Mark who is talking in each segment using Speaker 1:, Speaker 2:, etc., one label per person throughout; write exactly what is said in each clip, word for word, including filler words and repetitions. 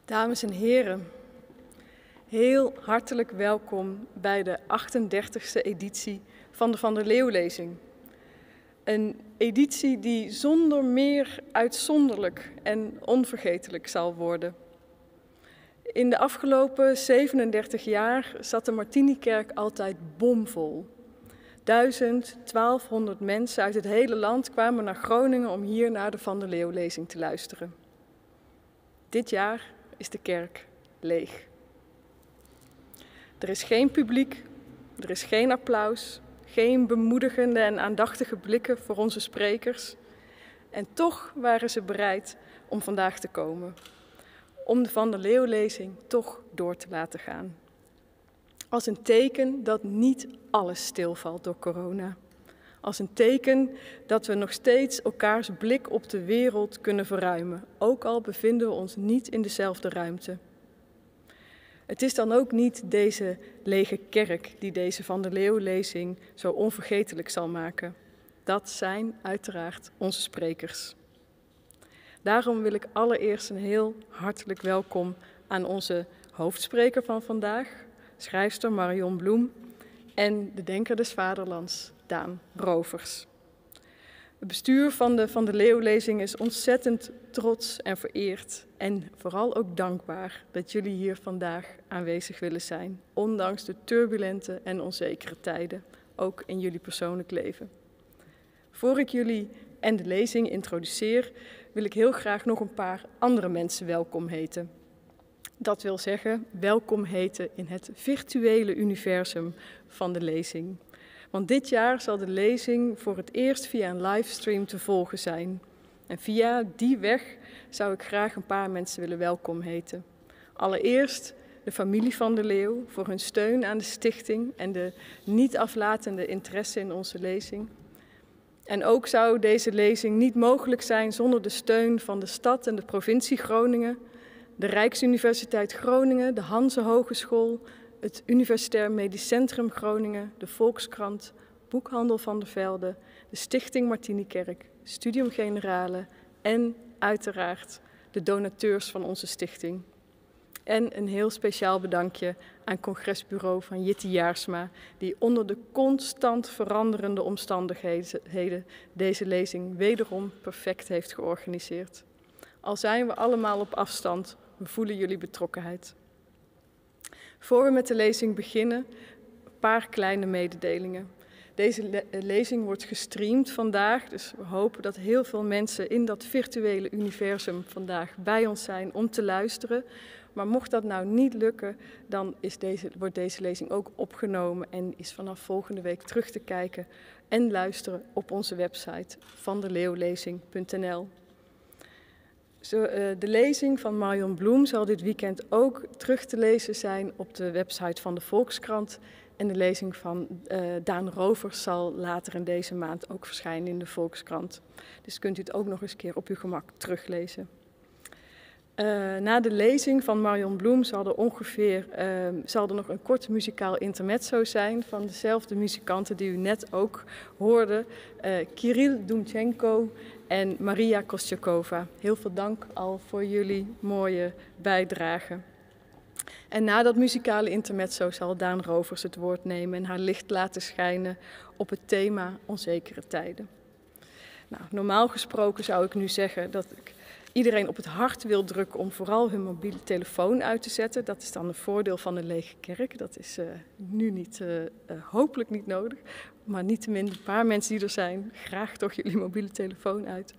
Speaker 1: Dames en heren, heel hartelijk welkom bij de achtendertigste editie van de Van der Leeuw-lezing. Een editie die zonder meer uitzonderlijk en onvergetelijk zal worden. In de afgelopen zevenendertig jaar zat de Martinikerk altijd bomvol. Duizend, twaalfhonderd mensen uit het hele land kwamen naar Groningen om hier naar de Van der Leeuw-lezing te luisteren. Dit jaar is de kerk leeg. Er is geen publiek, er is geen applaus, geen bemoedigende en aandachtige blikken voor onze sprekers. En toch waren ze bereid om vandaag te komen, om de Van der Leeuw-lezing toch door te laten gaan. Als een teken dat niet alles stilvalt door corona. Als een teken dat we nog steeds elkaars blik op de wereld kunnen verruimen, ook al bevinden we ons niet in dezelfde ruimte. Het is dan ook niet deze lege kerk die deze Van der Leeuw-lezing zo onvergetelijk zal maken. Dat zijn uiteraard onze sprekers. Daarom wil ik allereerst een heel hartelijk welkom aan onze hoofdspreker van vandaag, schrijfster Marion Bloem, en de denker des vaderlands, Daan Rovers. Het bestuur van de Van der Leeuw-lezing is ontzettend trots en vereerd en vooral ook dankbaar dat jullie hier vandaag aanwezig willen zijn, ondanks de turbulente en onzekere tijden, ook in jullie persoonlijk leven. Voor ik jullie en de lezing introduceer, wil ik heel graag nog een paar andere mensen welkom heten. Dat wil zeggen, welkom heten in het virtuele universum van de lezing. Want dit jaar zal de lezing voor het eerst via een livestream te volgen zijn. En via die weg zou ik graag een paar mensen willen welkom heten. Allereerst de familie Van der Leeuw voor hun steun aan de stichting en de niet aflatende interesse in onze lezing. En ook zou deze lezing niet mogelijk zijn zonder de steun van de stad en de provincie Groningen, de Rijksuniversiteit Groningen, de Hanze Hogeschool, het Universitair Medisch Centrum Groningen, de Volkskrant, Boekhandel Van der Velde, de Stichting Martinikerk, Studium Generale en uiteraard de donateurs van onze stichting. En een heel speciaal bedankje aan Congresbureau van Jitty Jaarsma, die onder de constant veranderende omstandigheden deze lezing wederom perfect heeft georganiseerd. Al zijn we allemaal op afstand, we voelen jullie betrokkenheid. Voor we met de lezing beginnen, een paar kleine mededelingen. Deze le lezing wordt gestreamd vandaag, dus we hopen dat heel veel mensen in dat virtuele universum vandaag bij ons zijn om te luisteren. Maar mocht dat nou niet lukken, dan is deze, wordt deze lezing ook opgenomen en is vanaf volgende week terug te kijken en luisteren op onze website van der leeuwlezing punt n l. Zo, uh, de lezing van Marion Bloem zal dit weekend ook terug te lezen zijn op de website van de Volkskrant. En de lezing van uh, Daan Rovers zal later in deze maand ook verschijnen in de Volkskrant. Dus kunt u het ook nog eens een keer op uw gemak teruglezen. Uh, na de lezing van Marion Bloem zal er ongeveer uh, zal er nog een kort muzikaal intermezzo zijn van dezelfde muzikanten die u net ook hoorde, uh, Kirill Dumchenko en Maria Kostjakova. Heel veel dank al voor jullie mooie bijdrage. En na dat muzikale intermezzo zal Daan Rovers het woord nemen en haar licht laten schijnen op het thema onzekere tijden. Nou, normaal gesproken zou ik nu zeggen dat ik iedereen op het hart wil drukken om vooral hun mobiele telefoon uit te zetten. Dat is dan een voordeel van een lege kerk. Dat is uh, nu niet, uh, uh, hopelijk niet nodig. Maar niettemin, een paar mensen die er zijn, graag toch jullie mobiele telefoon uit.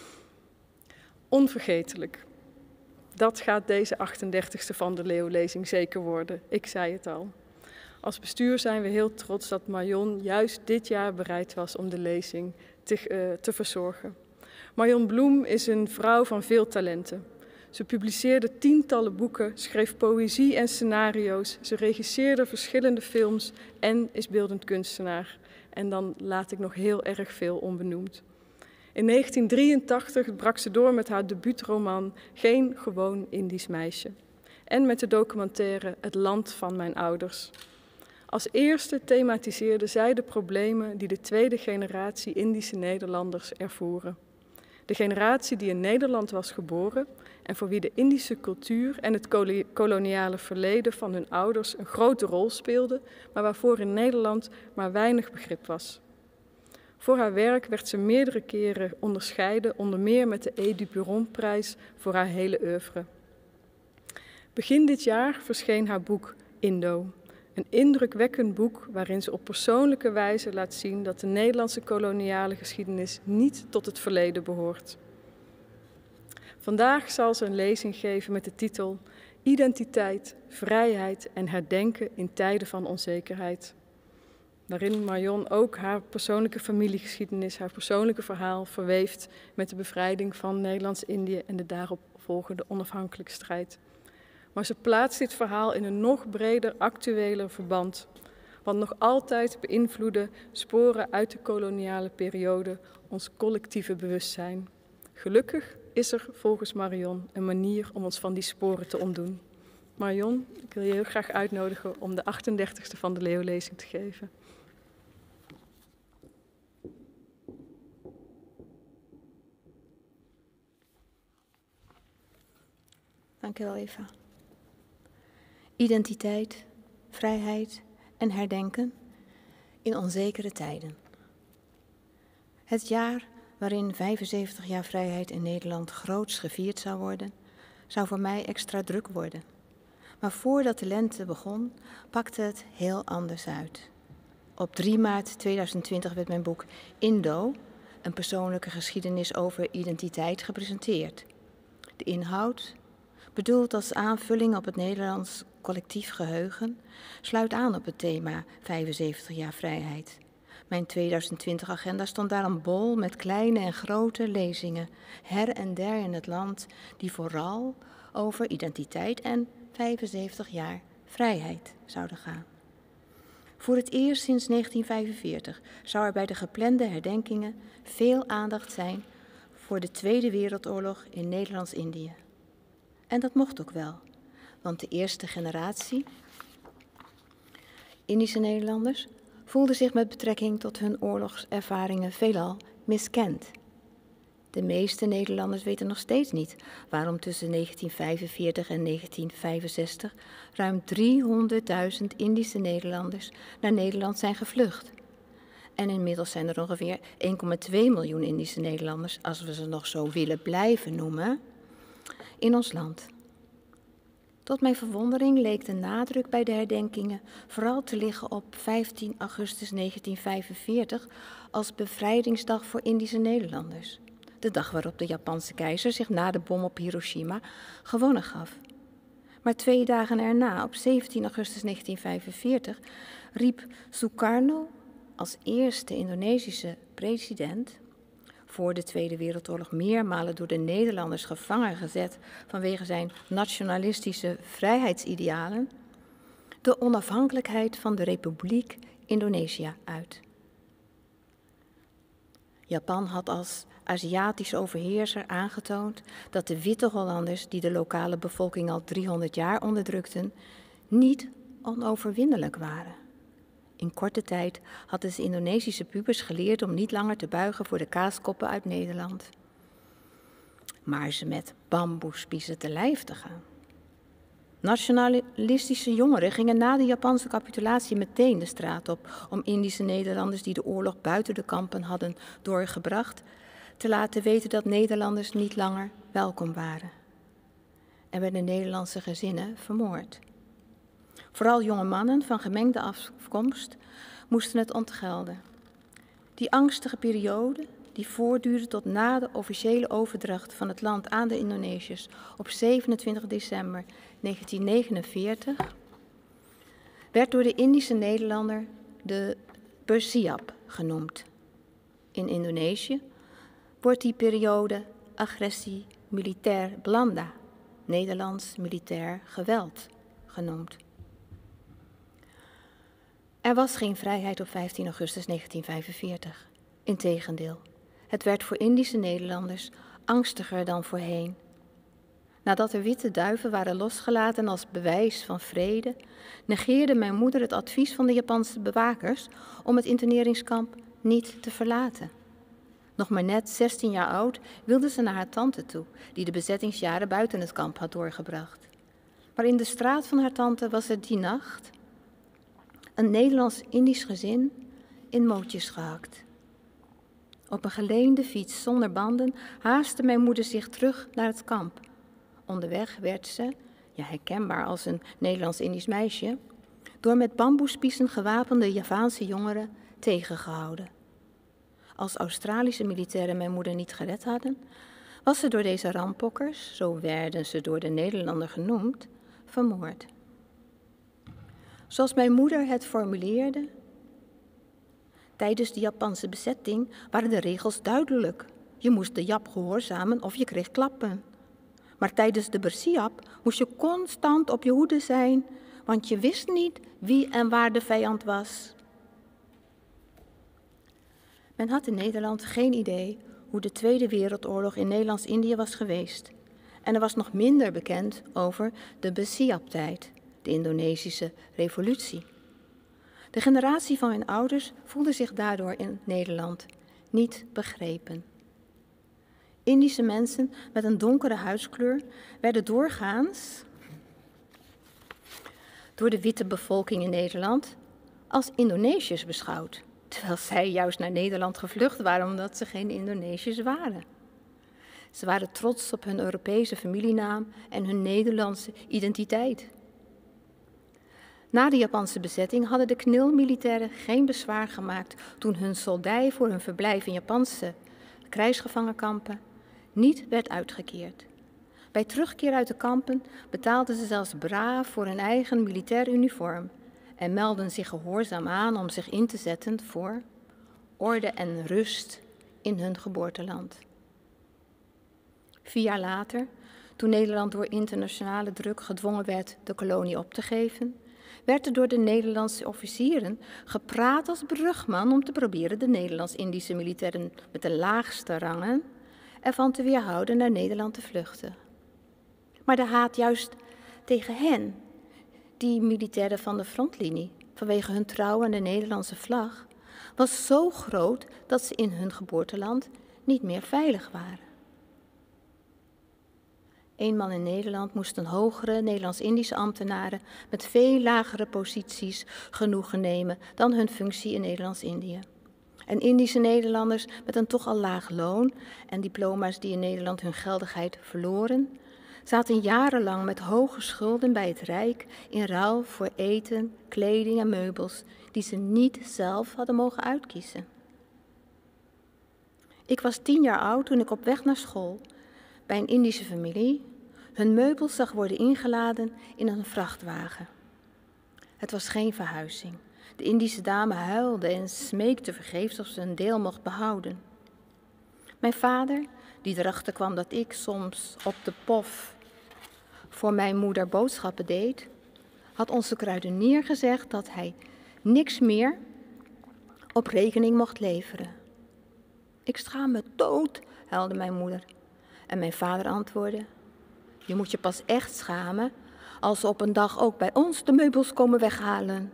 Speaker 1: Onvergetelijk. Dat gaat deze achtendertigste Van der Leeuw-lezing zeker worden. Ik zei het al. Als bestuur zijn we heel trots dat Marion juist dit jaar bereid was om de lezing te, uh, te verzorgen. Marion Bloem is een vrouw van veel talenten. Ze publiceerde tientallen boeken, schreef poëzie en scenario's. Ze regisseerde verschillende films en is beeldend kunstenaar. En dan laat ik nog heel erg veel onbenoemd. In negentien drieëntachtig brak ze door met haar debuutroman Geen gewoon Indisch meisje. En met de documentaire Het land van mijn ouders. Als eerste thematiseerde zij de problemen die de tweede generatie Indische Nederlanders ervoeren. De generatie die in Nederland was geboren en voor wie de Indische cultuur en het koloniale verleden van hun ouders een grote rol speelden, maar waarvoor in Nederland maar weinig begrip was. Voor haar werk werd ze meerdere keren onderscheiden, onder meer met de E. Duburon-prijs voor haar hele oeuvre. Begin dit jaar verscheen haar boek Indo, een indrukwekkend boek waarin ze op persoonlijke wijze laat zien dat de Nederlandse koloniale geschiedenis niet tot het verleden behoort. Vandaag zal ze een lezing geven met de titel Identiteit, vrijheid en herdenken in tijden van onzekerheid. Waarin Marion ook haar persoonlijke familiegeschiedenis, haar persoonlijke verhaal verweeft met de bevrijding van Nederlands-Indië en de daarop volgende onafhankelijkheidsstrijd. Maar ze plaatst dit verhaal in een nog breder, actueler verband, wat nog altijd beïnvloeden sporen uit de koloniale periode ons collectieve bewustzijn. Gelukkig is er volgens Marion een manier om ons van die sporen te ontdoen. Marion, ik wil je heel graag uitnodigen om de achtendertigste van de Leeuwlezing te geven.
Speaker 2: Dank u wel, Eva. Identiteit, vrijheid en herdenken in onzekere tijden. Het jaar waarin vijfenzeventig jaar vrijheid in Nederland groots gevierd zou worden, zou voor mij extra druk worden. Maar voordat de lente begon, pakte het heel anders uit. Op drie maart tweeduizend twintig werd mijn boek Indo, een persoonlijke geschiedenis over identiteit, gepresenteerd. De inhoud, bedoeld als aanvulling op het Nederlands collectief geheugen, sluit aan op het thema vijfenzeventig jaar vrijheid. Mijn tweeduizend twintig agenda stond daarom bol met kleine en grote lezingen, her en der in het land, die vooral over identiteit en vijfenzeventig jaar vrijheid zouden gaan. Voor het eerst sinds negentien vijfenveertig zou er bij de geplande herdenkingen veel aandacht zijn voor de Tweede Wereldoorlog in Nederlands-Indië. En dat mocht ook wel, want de eerste generatie Indische Nederlanders voelde zich met betrekking tot hun oorlogservaringen veelal miskend. De meeste Nederlanders weten nog steeds niet waarom tussen negentien vijfenveertig en negentien vijfenzestig ruim driehonderdduizend Indische Nederlanders naar Nederland zijn gevlucht. En inmiddels zijn er ongeveer één komma twee miljoen Indische Nederlanders, als we ze nog zo willen blijven noemen, in ons land. Tot mijn verwondering leek de nadruk bij de herdenkingen vooral te liggen op vijftien augustus negentien vijfenveertig als bevrijdingsdag voor Indische Nederlanders. De dag waarop de Japanse keizer zich na de bom op Hiroshima gewonnen gaf. Maar twee dagen erna, op zeventien augustus negentien vijfenveertig, riep Sukarno als eerste Indonesische president, voor de Tweede Wereldoorlog meermalen door de Nederlanders gevangen gezet vanwege zijn nationalistische vrijheidsidealen, de onafhankelijkheid van de Republiek Indonesië uit. Japan had als Aziatische overheerser aangetoond dat de witte Hollanders, die de lokale bevolking al driehonderd jaar onderdrukten, niet onoverwinnelijk waren. In korte tijd hadden de Indonesische pubers geleerd om niet langer te buigen voor de kaaskoppen uit Nederland, maar ze met bamboespiezen te lijf te gaan. Nationalistische jongeren gingen na de Japanse capitulatie meteen de straat op om Indische Nederlanders die de oorlog buiten de kampen hadden doorgebracht te laten weten dat Nederlanders niet langer welkom waren. Er werden Nederlandse gezinnen vermoord. Vooral jonge mannen van gemengde afkomst moesten het ontgelden. Die angstige periode, die voortduurde tot na de officiële overdracht van het land aan de Indonesiërs op zevenentwintig december negentien negenenveertig, werd door de Indische Nederlander de Bersiap genoemd. In Indonesië wordt die periode agressie militair Belanda, Nederlands militair geweld, genoemd. Er was geen vrijheid op vijftien augustus negentien vijfenveertig. Integendeel, het werd voor Indische Nederlanders angstiger dan voorheen. Nadat er witte duiven waren losgelaten als bewijs van vrede, negeerde mijn moeder het advies van de Japanse bewakers om het interneringskamp niet te verlaten. Nog maar net zestien jaar oud wilde ze naar haar tante toe, die de bezettingsjaren buiten het kamp had doorgebracht. Maar in de straat van haar tante was er die nacht een Nederlands-Indisch gezin in mootjes gehakt. Op een geleende fiets zonder banden haastte mijn moeder zich terug naar het kamp. Onderweg werd ze, ja, herkenbaar als een Nederlands-Indisch meisje, door met bamboespiezen gewapende Javaanse jongeren tegengehouden. Als Australische militairen mijn moeder niet gered hadden, was ze door deze rampokkers, zo werden ze door de Nederlander genoemd, vermoord. Zoals mijn moeder het formuleerde: tijdens de Japanse bezetting waren de regels duidelijk. Je moest de Jap gehoorzamen of je kreeg klappen. Maar tijdens de Bersiap moest je constant op je hoede zijn, want je wist niet wie en waar de vijand was. Men had in Nederland geen idee hoe de Tweede Wereldoorlog in Nederlands-Indië was geweest. En er was nog minder bekend over de Bersiap-tijd, de Indonesische revolutie. De generatie van mijn ouders voelde zich daardoor in Nederland niet begrepen. Indische mensen met een donkere huidskleur werden doorgaans door de witte bevolking in Nederland als Indonesiërs beschouwd, terwijl zij juist naar Nederland gevlucht waren omdat ze geen Indonesiërs waren. Ze waren trots op hun Europese familienaam en hun Nederlandse identiteit. Na de Japanse bezetting hadden de K N I L-militairen geen bezwaar gemaakt toen hun soldij voor hun verblijf in Japanse krijgsgevangenkampen niet werd uitgekeerd. Bij terugkeer uit de kampen betaalden ze zelfs braaf voor hun eigen militair uniform en meldden zich gehoorzaam aan om zich in te zetten voor orde en rust in hun geboorteland. Vier jaar later, toen Nederland door internationale druk gedwongen werd de kolonie op te geven, werd er door de Nederlandse officieren gepraat als brugman om te proberen de Nederlands-Indische militairen met de laagste rangen ervan te weerhouden naar Nederland te vluchten. Maar de haat juist tegen hen, die militairen van de frontlinie, vanwege hun trouw aan de Nederlandse vlag, was zo groot dat ze in hun geboorteland niet meer veilig waren. Eenmaal in Nederland moesten hogere Nederlands-Indische ambtenaren met veel lagere posities genoegen nemen dan hun functie in Nederlands-Indië. En Indische Nederlanders met een toch al laag loon en diploma's die in Nederland hun geldigheid verloren, zaten jarenlang met hoge schulden bij het Rijk in ruil voor eten, kleding en meubels die ze niet zelf hadden mogen uitkiezen. Ik was tien jaar oud toen ik op weg naar school bij een Indische familie hun meubels zag worden ingeladen in een vrachtwagen. Het was geen verhuizing. De Indische dame huilde en smeekte vergeefs of ze een deel mocht behouden. Mijn vader, die erachter kwam dat ik soms op de pof voor mijn moeder boodschappen deed, had onze kruidenier gezegd dat hij niks meer op rekening mocht leveren. Ik schaam me dood, huilde mijn moeder. En mijn vader antwoordde: je moet je pas echt schamen als ze op een dag ook bij ons de meubels komen weghalen.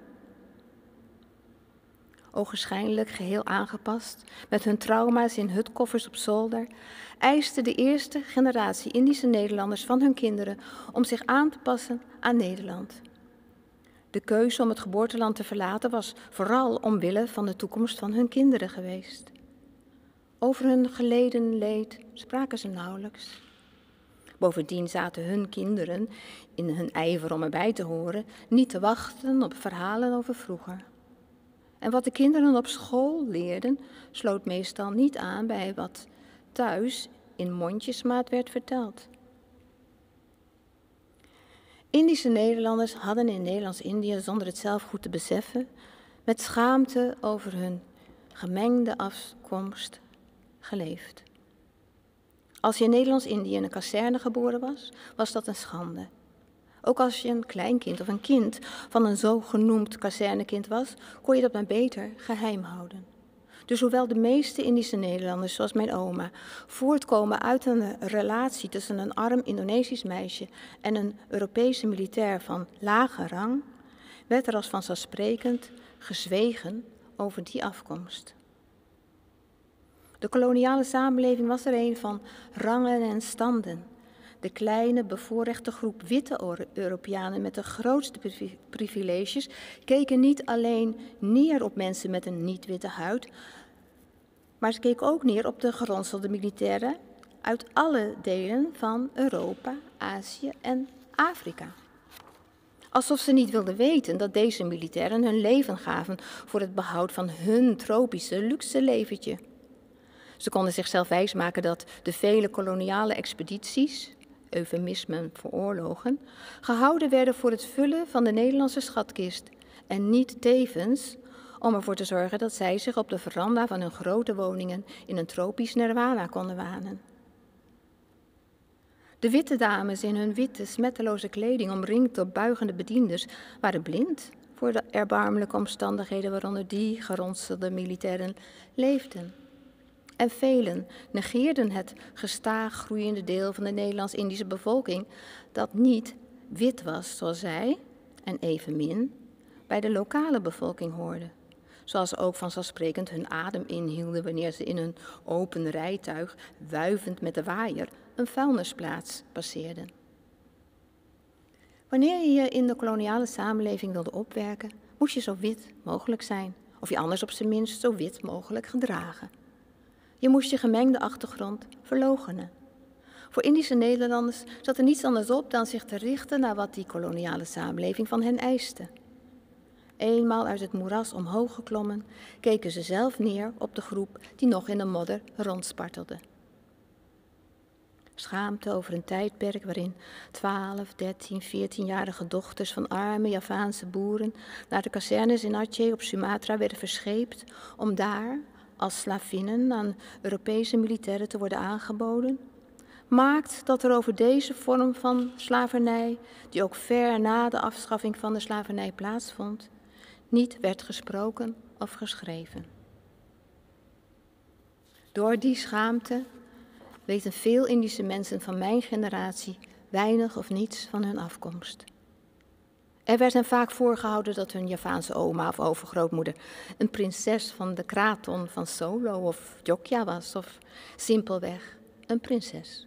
Speaker 2: Ogenschijnlijk geheel aangepast, met hun trauma's in hutkoffers op zolder, eiste de eerste generatie Indische Nederlanders van hun kinderen om zich aan te passen aan Nederland. De keuze om het geboorteland te verlaten was vooral omwille van de toekomst van hun kinderen geweest. Over hun geleden leed spraken ze nauwelijks. Bovendien zaten hun kinderen, in hun ijver om erbij te horen, niet te wachten op verhalen over vroeger. En wat de kinderen op school leerden, sloot meestal niet aan bij wat thuis in mondjesmaat werd verteld. Indische Nederlanders hadden in Nederlands-Indië, zonder het zelf goed te beseffen, met schaamte over hun gemengde afkomst geleefd. Als je in Nederlands-Indië in een kazerne geboren was, was dat een schande. Ook als je een kleinkind of een kind van een zogenoemd kazernekind was, kon je dat maar beter geheim houden. Dus hoewel de meeste Indische Nederlanders, zoals mijn oma, voortkomen uit een relatie tussen een arm Indonesisch meisje en een Europese militair van lage rang, werd er als vanzelfsprekend gezwegen over die afkomst. De koloniale samenleving was er een van rangen en standen. De kleine, bevoorrechte groep witte Europeanen met de grootste privileges keken niet alleen neer op mensen met een niet-witte huid, maar ze keken ook neer op de geronselde militairen uit alle delen van Europa, Azië en Afrika. Alsof ze niet wilden weten dat deze militairen hun leven gaven voor het behoud van hun tropische luxe leventje. Ze konden zichzelf wijsmaken dat de vele koloniale expedities, eufemismen voor oorlogen, gehouden werden voor het vullen van de Nederlandse schatkist en niet tevens om ervoor te zorgen dat zij zich op de veranda van hun grote woningen in een tropisch nirwana konden wanen. De witte dames in hun witte, smetteloze kleding, omringd door buigende bedienders, waren blind voor de erbarmelijke omstandigheden waaronder die geronselde militairen leefden. En velen negeerden het gestaag groeiende deel van de Nederlands-Indische bevolking dat niet wit was zoals zij, en evenmin bij de lokale bevolking hoorde. Zoals ze ook vanzelfsprekend hun adem inhielden wanneer ze in hun open rijtuig, wuivend met de waaier, een vuilnisplaats passeerden. Wanneer je je in de koloniale samenleving wilde opwerken, moest je zo wit mogelijk zijn, of je anders op zijn minst zo wit mogelijk gedragen. Je moest je gemengde achtergrond verloochenen. Voor Indische Nederlanders zat er niets anders op dan zich te richten naar wat die koloniale samenleving van hen eiste. Eenmaal uit het moeras omhoog geklommen, keken ze zelf neer op de groep die nog in de modder rondspartelde. Schaamte over een tijdperk waarin twaalf, dertien, veertienjarige dochters van arme Javaanse boeren naar de kazernes in Aceh op Sumatra werden verscheept om daar als slavinnen aan Europese militairen te worden aangeboden, maakt dat er over deze vorm van slavernij, die ook ver na de afschaffing van de slavernij plaatsvond, niet werd gesproken of geschreven. Door die schaamte weten veel Indische mensen van mijn generatie weinig of niets van hun afkomst. Er werd hen vaak voorgehouden dat hun Javaanse oma of overgrootmoeder een prinses van de kraton van Solo of Jogja was, of simpelweg een prinses.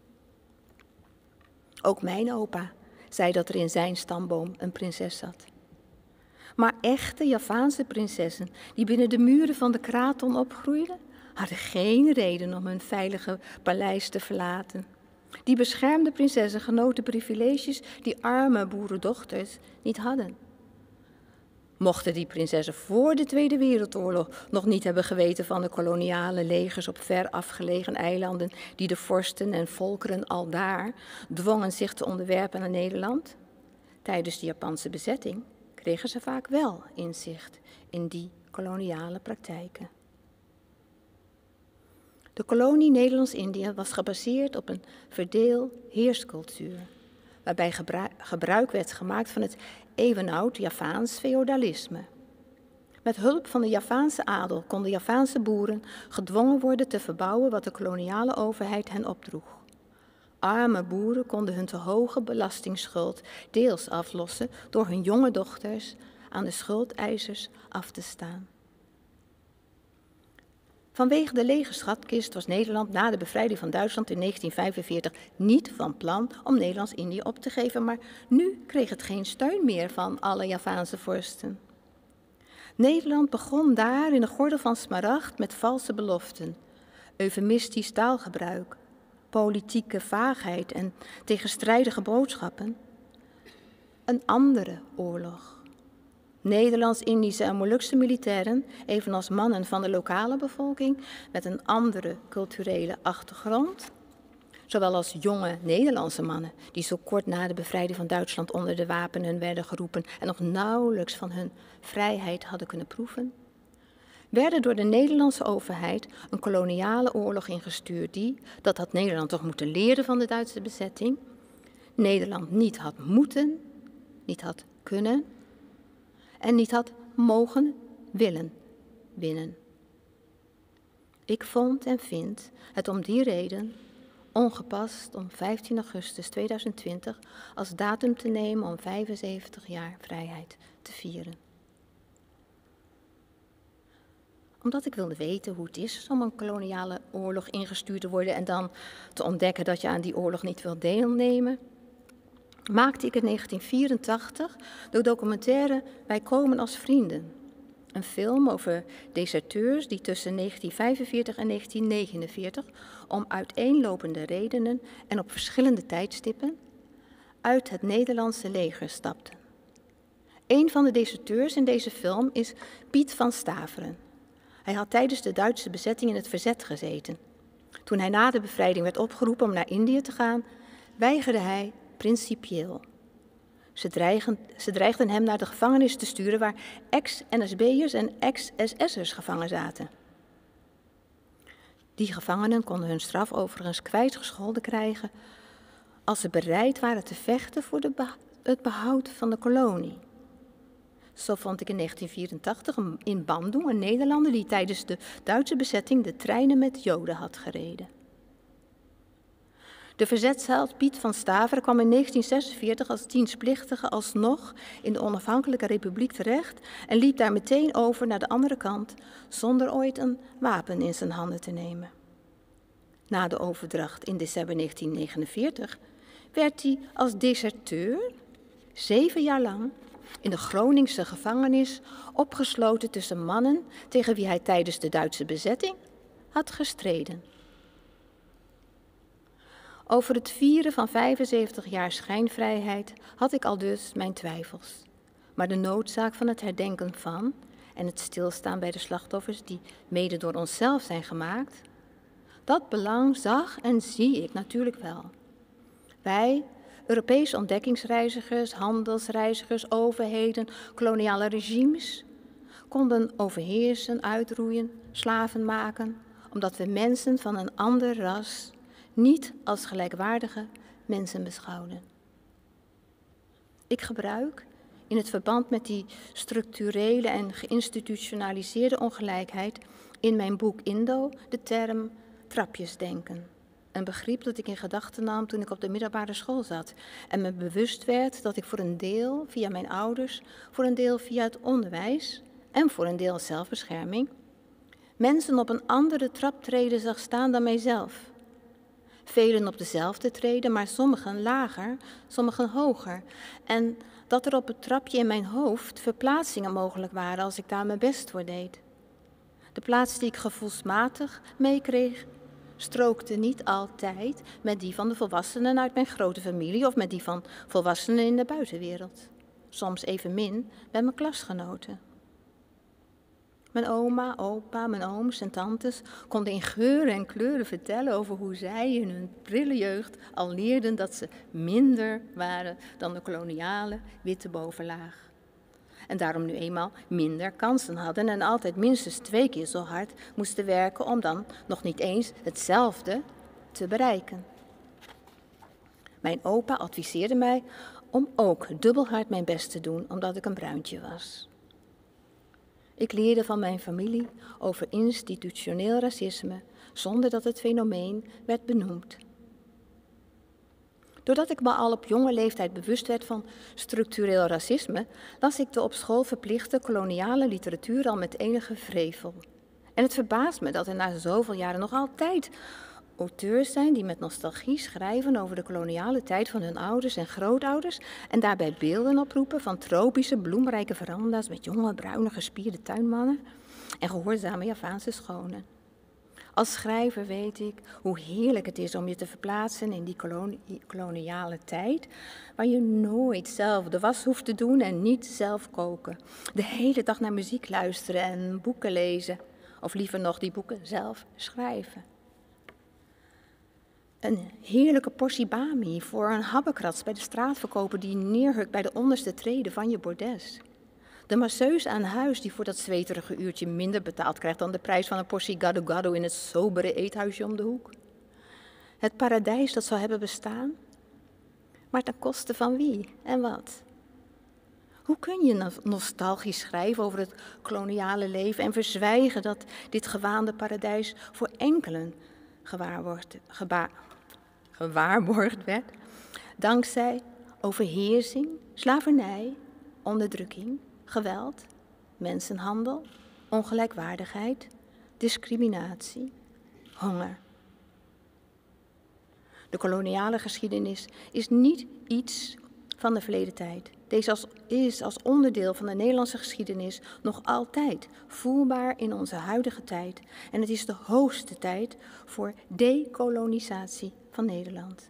Speaker 2: Ook mijn opa zei dat er in zijn stamboom een prinses zat. Maar echte Javaanse prinsessen die binnen de muren van de kraton opgroeiden, hadden geen reden om hun veilige paleis te verlaten. Die beschermde prinsessen genoten privileges die arme boerendochters niet hadden. Mochten die prinsessen voor de Tweede Wereldoorlog nog niet hebben geweten van de koloniale legers op ver afgelegen eilanden die de vorsten en volkeren aldaar dwongen zich te onderwerpen aan Nederland, tijdens de Japanse bezetting kregen ze vaak wel inzicht in die koloniale praktijken. De kolonie Nederlands-Indië was gebaseerd op een verdeel-heerscultuur, waarbij gebruik werd gemaakt van het eeuwenoud Javaans feodalisme. Met hulp van de Javaanse adel konden Javaanse boeren gedwongen worden te verbouwen wat de koloniale overheid hen opdroeg. Arme boeren konden hun te hoge belastingsschuld deels aflossen door hun jonge dochters aan de schuldeisers af te staan. Vanwege de lege schatkist was Nederland na de bevrijding van Duitsland in negentien vijfenveertig niet van plan om Nederlands-Indië op te geven, maar nu kreeg het geen steun meer van alle Javaanse vorsten. Nederland begon daar in de gordel van Smaragd met valse beloften, eufemistisch taalgebruik, politieke vaagheid en tegenstrijdige boodschappen. Een andere oorlog. Nederlands-Indische en Molukse militairen, evenals mannen van de lokale bevolking met een andere culturele achtergrond, zowel als jonge Nederlandse mannen die zo kort na de bevrijding van Duitsland onder de wapenen werden geroepen en nog nauwelijks van hun vrijheid hadden kunnen proeven, werden door de Nederlandse overheid een koloniale oorlog ingestuurd die, dat had Nederland toch moeten leren van de Duitse bezetting, Nederland niet had moeten, niet had kunnen en niet had mogen willen winnen. Ik vond en vind het om die reden ongepast om vijftien augustus tweeduizend twintig als datum te nemen om vijfenzeventig jaar vrijheid te vieren. Omdat ik wilde weten hoe het is om een koloniale oorlog ingestuurd te worden en dan te ontdekken dat je aan die oorlog niet wilt deelnemen, maakte ik in negentien vierentachtig de documentaire Wij komen als vrienden. Een film over deserteurs die tussen negentien vijfenveertig en negentien negenenveertig om uiteenlopende redenen en op verschillende tijdstippen uit het Nederlandse leger stapten. Een van de deserteurs in deze film is Piet van Staveren. Hij had tijdens de Duitse bezetting in het verzet gezeten. Toen hij na de bevrijding werd opgeroepen om naar Indië te gaan, weigerde hij principieel. Ze, dreigen, ze dreigden hem naar de gevangenis te sturen waar ex-N S B'ers en ex-S S'ers gevangen zaten. Die gevangenen konden hun straf overigens kwijtgescholden krijgen als ze bereid waren te vechten voor de be- het behoud van de kolonie. Zo vond ik in negentien vierentachtig in Bandung een Nederlander die tijdens de Duitse bezetting de treinen met Joden had gereden. De verzetsheld Piet van Staveren kwam in negentien zesenveertig als dienstplichtige alsnog in de onafhankelijke republiek terecht en liep daar meteen over naar de andere kant zonder ooit een wapen in zijn handen te nemen. Na de overdracht in december negentien negenenveertig werd hij als deserteur zeven jaar lang in de Groningse gevangenis opgesloten tussen mannen tegen wie hij tijdens de Duitse bezetting had gestreden. Over het vieren van vijfenzeventig jaar schijnvrijheid had ik al dus mijn twijfels. Maar de noodzaak van het herdenken van en het stilstaan bij de slachtoffers die mede door onszelf zijn gemaakt, dat belang zag en zie ik natuurlijk wel. Wij, Europese ontdekkingsreizigers, handelsreizigers, overheden, koloniale regimes, konden overheersen, uitroeien, slaven maken, omdat we mensen van een ander ras niet als gelijkwaardige mensen beschouwden. Ik gebruik in het verband met die structurele en geïnstitutionaliseerde ongelijkheid in mijn boek Indo de term trapjesdenken. Een begrip dat ik in gedachten nam toen ik op de middelbare school zat en me bewust werd dat ik voor een deel via mijn ouders, voor een deel via het onderwijs en voor een deel zelfbescherming mensen op een andere traptrede zag staan dan mijzelf. Velen op dezelfde treden, maar sommigen lager, sommigen hoger. En dat er op het trapje in mijn hoofd verplaatsingen mogelijk waren als ik daar mijn best voor deed. De plaats die ik gevoelsmatig meekreeg, strookte niet altijd met die van de volwassenen uit mijn grote familie of met die van volwassenen in de buitenwereld. Soms evenmin met mijn klasgenoten. Mijn oma, opa, mijn ooms en tantes konden in geuren en kleuren vertellen over hoe zij in hun prille jeugd al leerden dat ze minder waren dan de koloniale witte bovenlaag. En daarom nu eenmaal minder kansen hadden en altijd minstens twee keer zo hard moesten werken om dan nog niet eens hetzelfde te bereiken. Mijn opa adviseerde mij om ook dubbel hard mijn best te doen omdat ik een bruintje was. Ik leerde van mijn familie over institutioneel racisme zonder dat het fenomeen werd benoemd. Doordat ik me al op jonge leeftijd bewust werd van structureel racisme, las ik de op school verplichte koloniale literatuur al met enige vrevel. En het verbaast me dat er na zoveel jaren nog altijd auteurs zijn die met nostalgie schrijven over de koloniale tijd van hun ouders en grootouders en daarbij beelden oproepen van tropische bloemrijke veranda's met jonge, bruine, gespierde tuinmannen en gehoorzame Javaanse schonen. Als schrijver weet ik hoe heerlijk het is om je te verplaatsen in die koloni- koloniale tijd, waar je nooit zelf de was hoeft te doen en niet zelf koken. De hele dag naar muziek luisteren en boeken lezen, of liever nog die boeken zelf schrijven. Een heerlijke portie bami voor een habbekrats bij de straatverkoper die neerhukt bij de onderste trede van je bordes. De masseuse aan huis die voor dat zweterige uurtje minder betaald krijgt dan de prijs van een portie gado-gado in het sobere eethuisje om de hoek. Het paradijs dat zou hebben bestaan, maar ten koste van wie en wat? Hoe kun je nostalgisch schrijven over het koloniale leven en verzwijgen dat dit gewaande paradijs voor enkelen gewaarborgd, geba, gewaarborgd werd, dankzij overheersing, slavernij, onderdrukking, geweld, mensenhandel, ongelijkwaardigheid, discriminatie, honger. De koloniale geschiedenis is niet iets van de verleden tijd. Deze is als onderdeel van de Nederlandse geschiedenis nog altijd voelbaar in onze huidige tijd. En het is de hoogste tijd voor dekolonisatie van Nederland.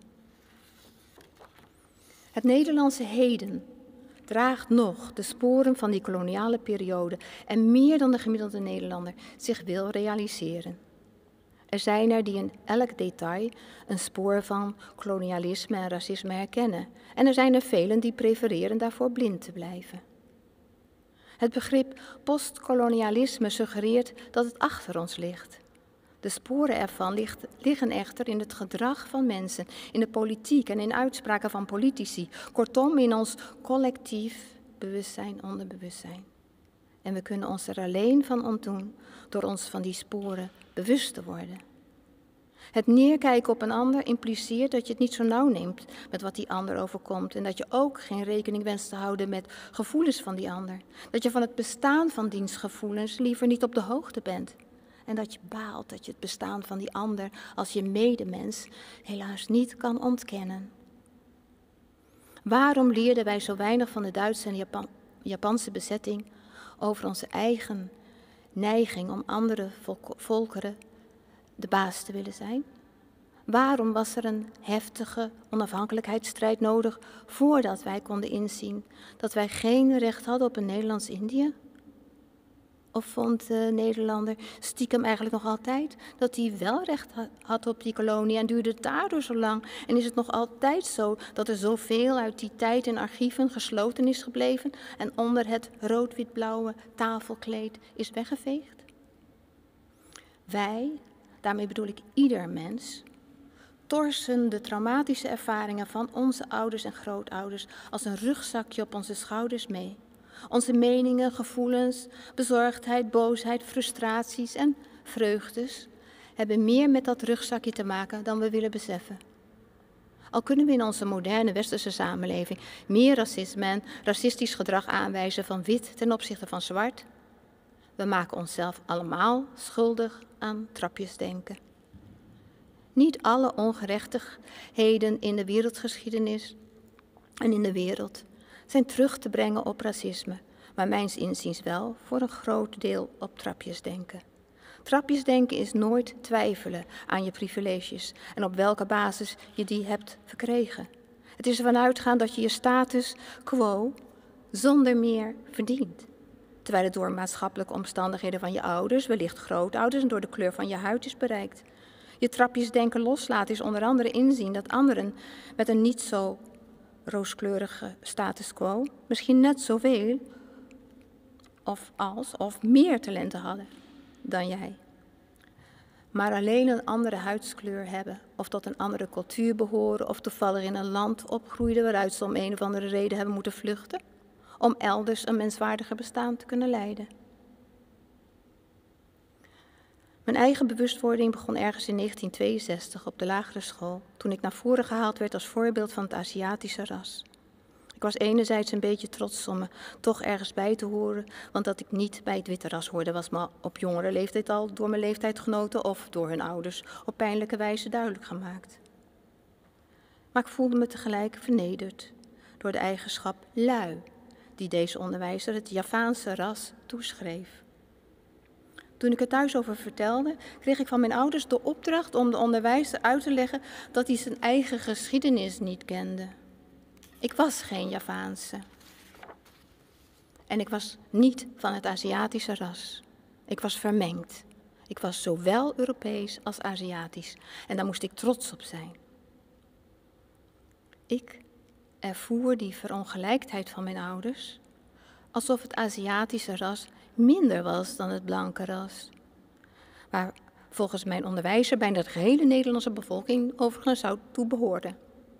Speaker 2: Het Nederlandse heden draagt nog de sporen van die koloniale periode en meer dan de gemiddelde Nederlander zich wil realiseren. Er zijn er die in elk detail een spoor van kolonialisme en racisme herkennen. En er zijn er velen die prefereren daarvoor blind te blijven. Het begrip postkolonialisme suggereert dat het achter ons ligt. De sporen ervan ligt, liggen echter in het gedrag van mensen, in de politiek en in uitspraken van politici. Kortom, in ons collectief bewustzijn, onderbewustzijn. En we kunnen ons er alleen van ontdoen door ons van die sporen bewust te worden. Het neerkijken op een ander impliceert dat je het niet zo nauw neemt met wat die ander overkomt. En dat je ook geen rekening wenst te houden met gevoelens van die ander. Dat je van het bestaan van diens gevoelens liever niet op de hoogte bent. En dat je baalt dat je het bestaan van die ander als je medemens helaas niet kan ontkennen. Waarom leerden wij zo weinig van de Duitse en Japan, Japanse bezetting over onze eigen neiging om andere volk, volkeren de baas te willen zijn? Waarom was er een heftige onafhankelijkheidsstrijd nodig voordat wij konden inzien dat wij geen recht hadden op een Nederlands-Indië? Of vond de Nederlander stiekem eigenlijk nog altijd dat hij wel recht had op die kolonie en duurde het daardoor zo lang? En is het nog altijd zo dat er zoveel uit die tijd in archieven gesloten is gebleven en onder het rood-wit-blauwe tafelkleed is weggeveegd? Wij, daarmee bedoel ik ieder mens, torsen de traumatische ervaringen van onze ouders en grootouders als een rugzakje op onze schouders mee. Onze meningen, gevoelens, bezorgdheid, boosheid, frustraties en vreugdes hebben meer met dat rugzakje te maken dan we willen beseffen. Al kunnen we in onze moderne westerse samenleving meer racisme en racistisch gedrag aanwijzen van wit ten opzichte van zwart, we maken onszelf allemaal schuldig aan trapjesdenken. Niet alle ongerechtigheden in de wereldgeschiedenis en in de wereld zijn terug te brengen op racisme, maar mijns inziens wel voor een groot deel op trapjesdenken. Trapjesdenken is nooit twijfelen aan je privileges en op welke basis je die hebt verkregen. Het is ervan uitgaan dat je je status quo zonder meer verdient, terwijl het door maatschappelijke omstandigheden van je ouders, wellicht grootouders en door de kleur van je huid is bereikt. Je trapjesdenken loslaten is onder andere inzien dat anderen met een niet zo rooskleurige status quo misschien net zoveel of als of meer talenten hadden dan jij. Maar alleen een andere huidskleur hebben of tot een andere cultuur behoren of toevallig in een land opgroeiden waaruit ze om een of andere reden hebben moeten vluchten om elders een menswaardiger bestaan te kunnen leiden. Mijn eigen bewustwording begon ergens in negentien tweeënzestig op de lagere school, toen ik naar voren gehaald werd als voorbeeld van het Aziatische ras. Ik was enerzijds een beetje trots om me toch ergens bij te horen, want dat ik niet bij het witte ras hoorde was me op jongere leeftijd al door mijn leeftijdgenoten of door hun ouders op pijnlijke wijze duidelijk gemaakt. Maar ik voelde me tegelijk vernederd door de eigenschap lui, die deze onderwijzer het Javaanse ras toeschreef. Toen ik er thuis over vertelde, kreeg ik van mijn ouders de opdracht om de onderwijzer uit te leggen dat hij zijn eigen geschiedenis niet kende. Ik was geen Javaanse. En ik was niet van het Aziatische ras. Ik was vermengd. Ik was zowel Europees als Aziatisch. En daar moest ik trots op zijn. Ik ervoer die verongelijkheid van mijn ouders alsof het Aziatische ras minder was dan het blanke ras. Waar volgens mijn onderwijzer bijna de gehele Nederlandse bevolking overigens zou toe behoren.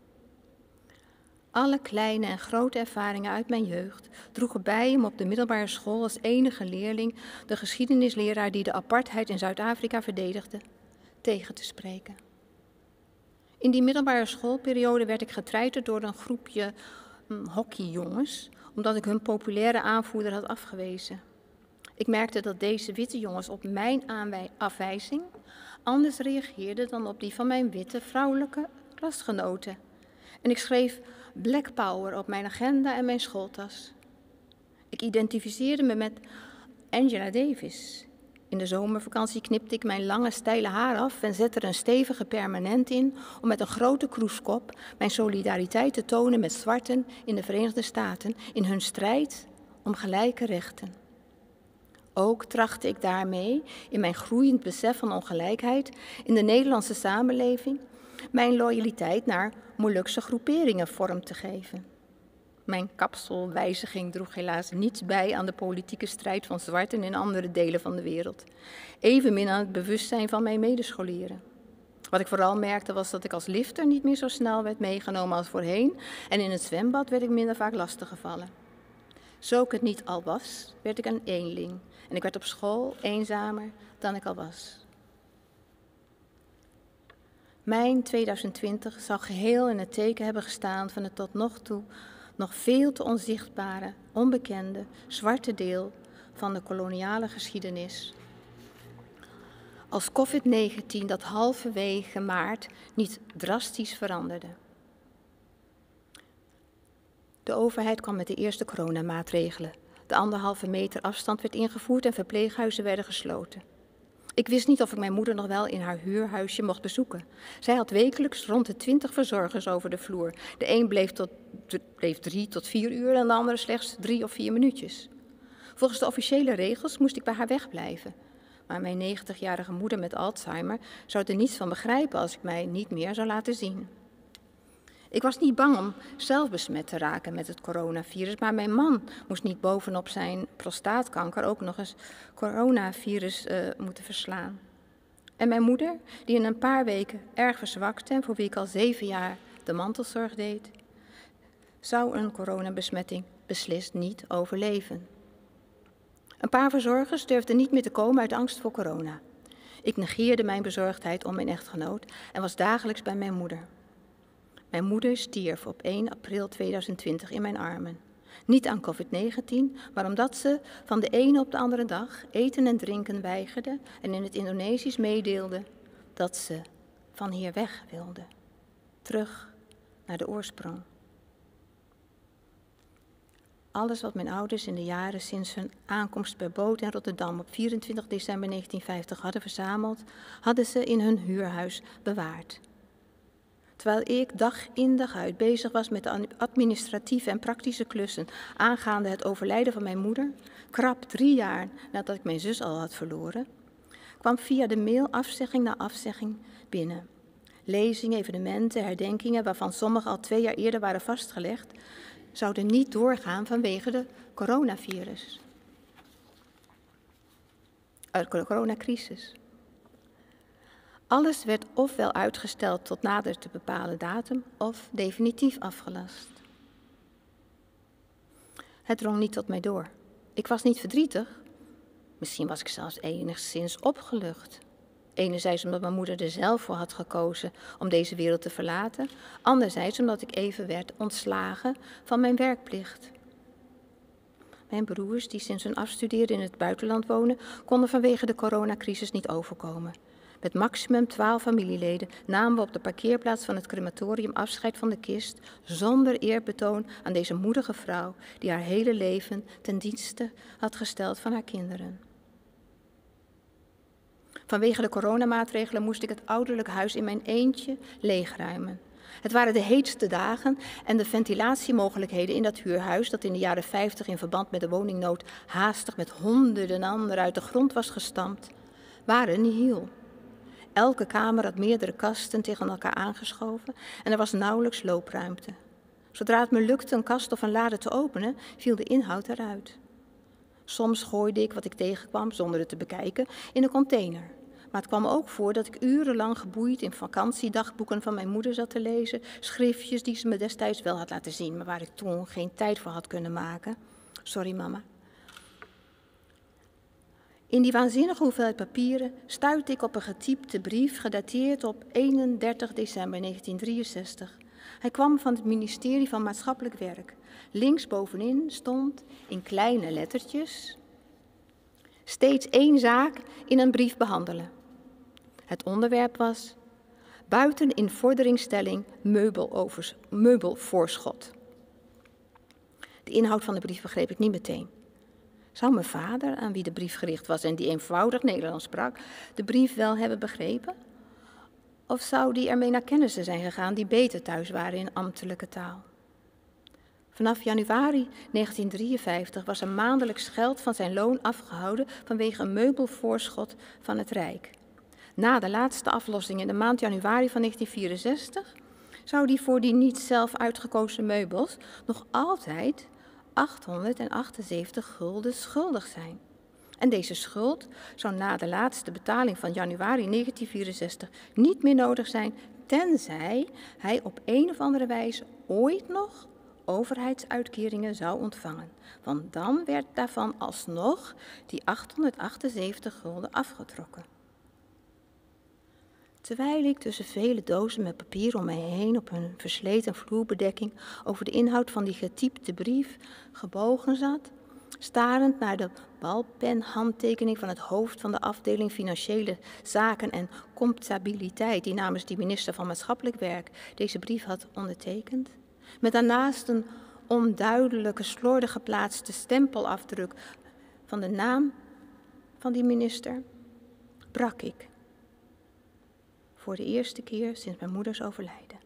Speaker 2: Alle kleine en grote ervaringen uit mijn jeugd droegen bij om op de middelbare school als enige leerling de geschiedenisleraar die de apartheid in Zuid-Afrika verdedigde, tegen te spreken. In die middelbare schoolperiode werd ik getreiterd door een groepje hm, hockeyjongens, omdat ik hun populaire aanvoerder had afgewezen. Ik merkte dat deze witte jongens op mijn afwijzing anders reageerden dan op die van mijn witte vrouwelijke klasgenoten. En ik schreef Black Power op mijn agenda en mijn schooltas. Ik identificeerde me met Angela Davis. In de zomervakantie knipte ik mijn lange, steile haar af en zette er een stevige permanent in om met een grote kroeskop mijn solidariteit te tonen met zwarten in de Verenigde Staten in hun strijd om gelijke rechten. Ook trachtte ik daarmee, in mijn groeiend besef van ongelijkheid in de Nederlandse samenleving, mijn loyaliteit naar Molukse groeperingen vorm te geven. Mijn kapselwijziging droeg helaas niets bij aan de politieke strijd van zwarten in andere delen van de wereld. Evenmin aan het bewustzijn van mijn medescholieren. Wat ik vooral merkte was dat ik als lifter niet meer zo snel werd meegenomen als voorheen en in het zwembad werd ik minder vaak lastiggevallen. Zo ik het niet al was, werd ik een eenling en ik werd op school eenzamer dan ik al was. Mijn tweeduizend twintig zou geheel in het teken hebben gestaan van het tot nog toe nog veel te onzichtbare, onbekende, zwarte deel van de koloniale geschiedenis. Als covid negentien dat halverwege maart niet drastisch veranderde. De overheid kwam met de eerste coronamaatregelen. De anderhalve meter afstand werd ingevoerd en verpleeghuizen werden gesloten. Ik wist niet of ik mijn moeder nog wel in haar huurhuisje mocht bezoeken. Zij had wekelijks rond de twintig verzorgers over de vloer. De een bleef, tot, bleef drie tot vier uur en de andere slechts drie of vier minuutjes. Volgens de officiële regels moest ik bij haar wegblijven. Maar mijn negentigjarige moeder met Alzheimer zou er niets van begrijpen als ik mij niet meer zou laten zien. Ik was niet bang om zelf besmet te raken met het coronavirus, maar mijn man moest niet bovenop zijn prostaatkanker ook nog eens coronavirus uh, moeten verslaan. En mijn moeder, die in een paar weken erg verzwakte en voor wie ik al zeven jaar de mantelzorg deed, zou een coronabesmetting beslist niet overleven. Een paar verzorgers durfden niet meer te komen uit angst voor corona. Ik negeerde mijn bezorgdheid om mijn echtgenoot en was dagelijks bij mijn moeder. Mijn moeder stierf op één april tweeduizend twintig in mijn armen. Niet aan covid negentien, maar omdat ze van de ene op de andere dag eten en drinken weigerde en in het Indonesisch meedeelde dat ze van hier weg wilde. Terug naar de oorsprong. Alles wat mijn ouders in de jaren sinds hun aankomst per boot in Rotterdam op vierentwintig december negentienvijftig hadden verzameld, hadden ze in hun huurhuis bewaard. Terwijl ik dag in dag uit bezig was met de administratieve en praktische klussen aangaande het overlijden van mijn moeder, krap drie jaar nadat ik mijn zus al had verloren, kwam via de mail afzegging na afzegging binnen. Lezingen, evenementen, herdenkingen, waarvan sommige al twee jaar eerder waren vastgelegd, zouden niet doorgaan vanwege de coronavirus. De coronacrisis. Alles werd ofwel uitgesteld tot nader te bepalen datum of definitief afgelast. Het drong niet tot mij door. Ik was niet verdrietig. Misschien was ik zelfs enigszins opgelucht. Enerzijds omdat mijn moeder er zelf voor had gekozen om deze wereld te verlaten. Anderzijds omdat ik even werd ontslagen van mijn werkplicht. Mijn broers, die sinds hun afstuderen in het buitenland wonen, konden vanwege de coronacrisis niet overkomen. Met maximum twaalf familieleden namen we op de parkeerplaats van het crematorium afscheid van de kist, zonder eerbetoon aan deze moedige vrouw die haar hele leven ten dienste had gesteld van haar kinderen. Vanwege de coronamaatregelen moest ik het ouderlijk huis in mijn eentje leegruimen. Het waren de heetste dagen en de ventilatiemogelijkheden in dat huurhuis, dat in de jaren vijftig in verband met de woningnood haastig met honderden anderen uit de grond was gestampt, waren nihil. Elke kamer had meerdere kasten tegen elkaar aangeschoven en er was nauwelijks loopruimte. Zodra het me lukte een kast of een lade te openen, viel de inhoud eruit. Soms gooide ik wat ik tegenkwam, zonder het te bekijken, in een container. Maar het kwam ook voor dat ik urenlang geboeid in vakantiedagboeken van mijn moeder zat te lezen, schriftjes die ze me destijds wel had laten zien, maar waar ik toen geen tijd voor had kunnen maken. Sorry, mama. In die waanzinnige hoeveelheid papieren stuitte ik op een getypte brief, gedateerd op eenendertig december negentiendrieënzestig. Hij kwam van het ministerie van Maatschappelijk Werk. Links bovenin stond in kleine lettertjes: Steeds één zaak in een brief behandelen. Het onderwerp was buiten in vorderingstelling meubelovers, meubelvoorschot. De inhoud van de brief begreep ik niet meteen. Zou mijn vader, aan wie de brief gericht was en die eenvoudig Nederlands sprak, de brief wel hebben begrepen? Of zou die ermee naar kennissen zijn gegaan die beter thuis waren in ambtelijke taal? Vanaf januari negentien drieënvijftig was er maandelijks geld van zijn loon afgehouden vanwege een meubelvoorschot van het Rijk. Na de laatste aflossing in de maand januari van negentien vierenzestig zou die voor die niet zelf uitgekozen meubels nog altijd achthonderdachtenzeventig gulden schuldig zijn. En deze schuld zou na de laatste betaling van januari negentien vierenzestig niet meer nodig zijn, tenzij hij op een of andere wijze ooit nog overheidsuitkeringen zou ontvangen. Want dan werd daarvan alsnog die achthonderdachtenzeventig gulden afgetrokken. Terwijl ik tussen vele dozen met papier om mij heen op hun versleten vloerbedekking over de inhoud van die getypte brief gebogen zat, starend naar de balpenhandtekening van het hoofd van de afdeling Financiële Zaken en Comptabiliteit, die namens de minister van Maatschappelijk Werk deze brief had ondertekend, met daarnaast een onduidelijke, slordig geplaatste stempelafdruk van de naam van die minister, brak ik. Voor de eerste keer sinds mijn moeders overlijden.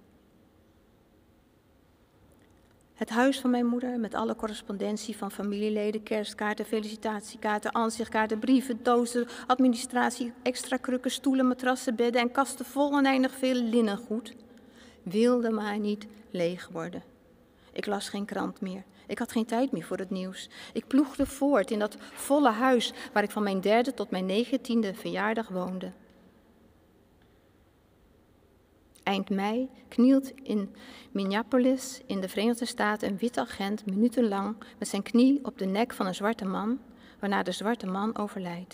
Speaker 2: Het huis van mijn moeder met alle correspondentie van familieleden, kerstkaarten, felicitatiekaarten, aanzichtkaarten, brieven, dozen, administratie, extra krukken, stoelen, matrassen, bedden en kasten vol oneindig veel linnengoed, wilde maar niet leeg worden. Ik las geen krant meer. Ik had geen tijd meer voor het nieuws. Ik ploegde voort in dat volle huis waar ik van mijn derde tot mijn negentiende verjaardag woonde. Eind mei knielt in Minneapolis in de Verenigde Staten een wit agent minutenlang met zijn knie op de nek van een zwarte man, waarna de zwarte man overlijdt.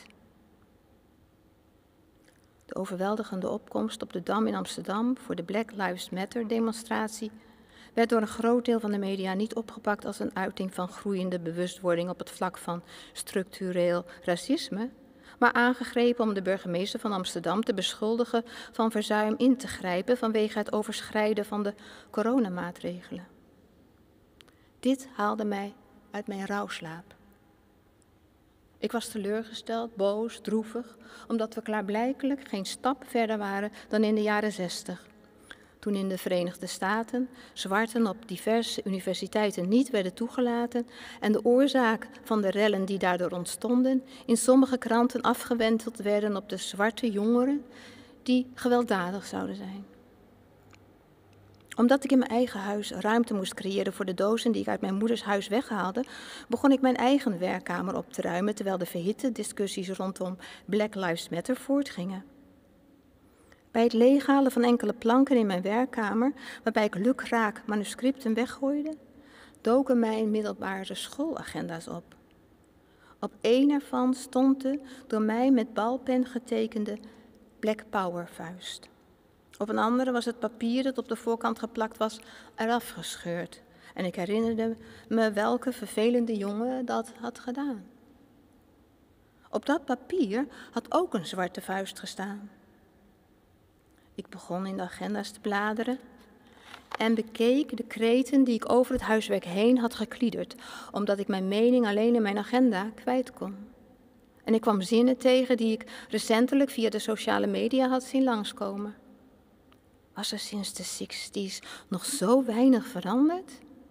Speaker 2: De overweldigende opkomst op de Dam in Amsterdam voor de Black Lives Matter demonstratie werd door een groot deel van de media niet opgepakt als een uiting van groeiende bewustwording op het vlak van structureel racisme, maar aangegrepen om de burgemeester van Amsterdam te beschuldigen van verzuim in te grijpen vanwege het overschrijden van de coronamaatregelen. Dit haalde mij uit mijn rouwslaap. Ik was teleurgesteld, boos, droevig, omdat we klaarblijkelijk geen stap verder waren dan in de jaren zestig. Toen in de Verenigde Staten zwarten op diverse universiteiten niet werden toegelaten en de oorzaak van de rellen die daardoor ontstonden in sommige kranten afgewenteld werden op de zwarte jongeren die gewelddadig zouden zijn. Omdat ik in mijn eigen huis ruimte moest creëren voor de dozen die ik uit mijn moeders huis weghaalde, begon ik mijn eigen werkkamer op te ruimen terwijl de verhitte discussies rondom Black Lives Matter voortgingen. Bij het leeghalen van enkele planken in mijn werkkamer, waarbij ik lukraak manuscripten weggooide, doken mijn middelbare schoolagenda's op. Op één ervan stond de door mij met balpen getekende Black Power vuist. Op een andere was het papier dat op de voorkant geplakt was eraf gescheurd. En ik herinnerde me welke vervelende jongen dat had gedaan. Op dat papier had ook een zwarte vuist gestaan. Ik begon in de agenda's te bladeren en bekeek de kreten die ik over het huiswerk heen had gekliederd, omdat ik mijn mening alleen in mijn agenda kwijt kon. En ik kwam zinnen tegen die ik recentelijk via de sociale media had zien langskomen. Was er sinds de zestig's nog zo weinig veranderd?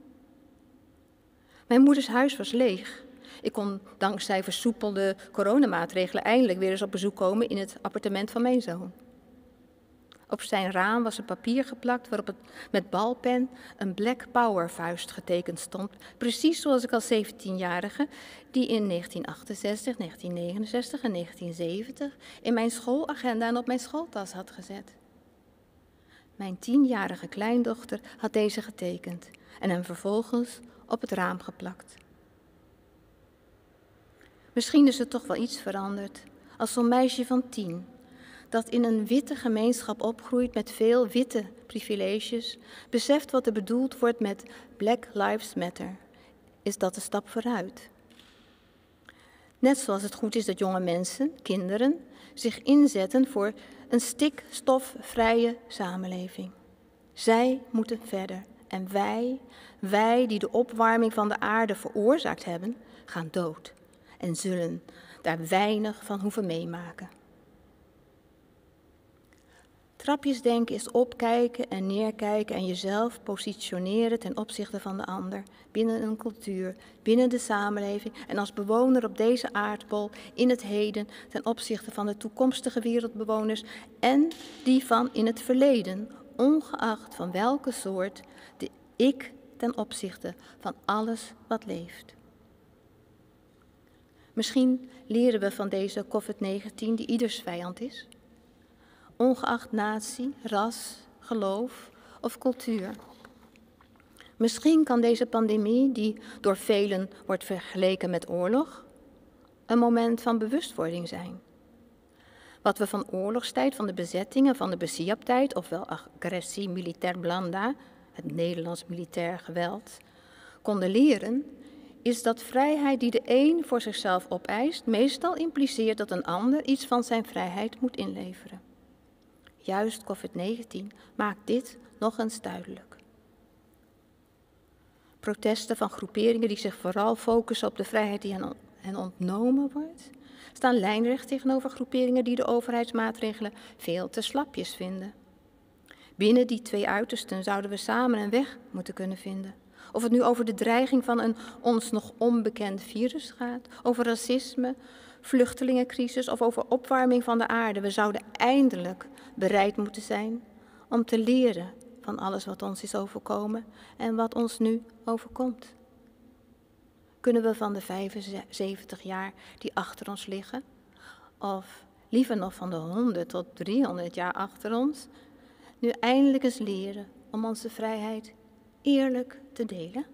Speaker 2: Mijn moeders huis was leeg. Ik kon dankzij versoepelde coronamaatregelen eindelijk weer eens op bezoek komen in het appartement van mijn zoon. Op zijn raam was een papier geplakt waarop het met balpen een Black Power vuist getekend stond. Precies zoals ik als zeventienjarige die in negentien achtenzestig, negentien negenenzestig en negentien zeventig in mijn schoolagenda en op mijn schooltas had gezet. Mijn tienjarige kleindochter had deze getekend en hem vervolgens op het raam geplakt. Misschien is er toch wel iets veranderd als zo'n meisje van tien, dat in een witte gemeenschap opgroeit met veel witte privileges, beseft wat er bedoeld wordt met Black Lives Matter. Is dat een stap vooruit? Net zoals het goed is dat jonge mensen, kinderen, zich inzetten voor een stikstofvrije samenleving. Zij moeten verder en wij, wij die de opwarming van de aarde veroorzaakt hebben, gaan dood en zullen daar weinig van hoeven meemaken. Trapjesdenken is opkijken en neerkijken en jezelf positioneren ten opzichte van de ander, binnen een cultuur, binnen de samenleving en als bewoner op deze aardbol in het heden ten opzichte van de toekomstige wereldbewoners en die van in het verleden, ongeacht van welke soort, de ik ten opzichte van alles wat leeft. Misschien leren we van deze covid negentien die ieders vijand is, ongeacht natie, ras, geloof of cultuur. Misschien kan deze pandemie, die door velen wordt vergeleken met oorlog, een moment van bewustwording zijn. Wat we van oorlogstijd, van de bezettingen, van de Besiaptijd, ofwel agressie militair blanda, het Nederlands militair geweld, konden leren, is dat vrijheid die de een voor zichzelf opeist, meestal impliceert dat een ander iets van zijn vrijheid moet inleveren. Juist covid negentien maakt dit nog eens duidelijk. Protesten van groeperingen die zich vooral focussen op de vrijheid die hen ontnomen wordt, staan lijnrecht tegenover groeperingen die de overheidsmaatregelen veel te slapjes vinden. Binnen die twee uitersten zouden we samen een weg moeten kunnen vinden. Of het nu over de dreiging van een ons nog onbekend virus gaat, over racisme, vluchtelingencrisis of over opwarming van de aarde. We zouden eindelijk bereid moeten zijn om te leren van alles wat ons is overkomen en wat ons nu overkomt. Kunnen we van de vijfenzeventig jaar die achter ons liggen, of liever nog van de honderd tot driehonderd jaar achter ons, nu eindelijk eens leren om onze vrijheid eerlijk te delen?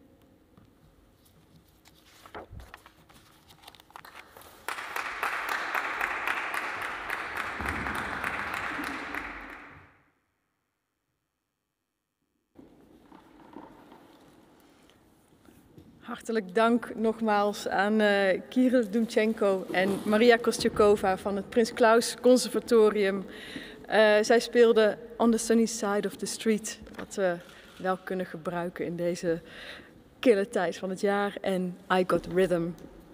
Speaker 1: Hartelijk dank nogmaals aan uh, Kirill Dumchenko en Maria Kostjakova van het Prins Claus Conservatorium. Uh, zij speelden On the Sunny Side of the Street, wat we wel kunnen gebruiken in deze kille tijd van het jaar, en I Got Rhythm.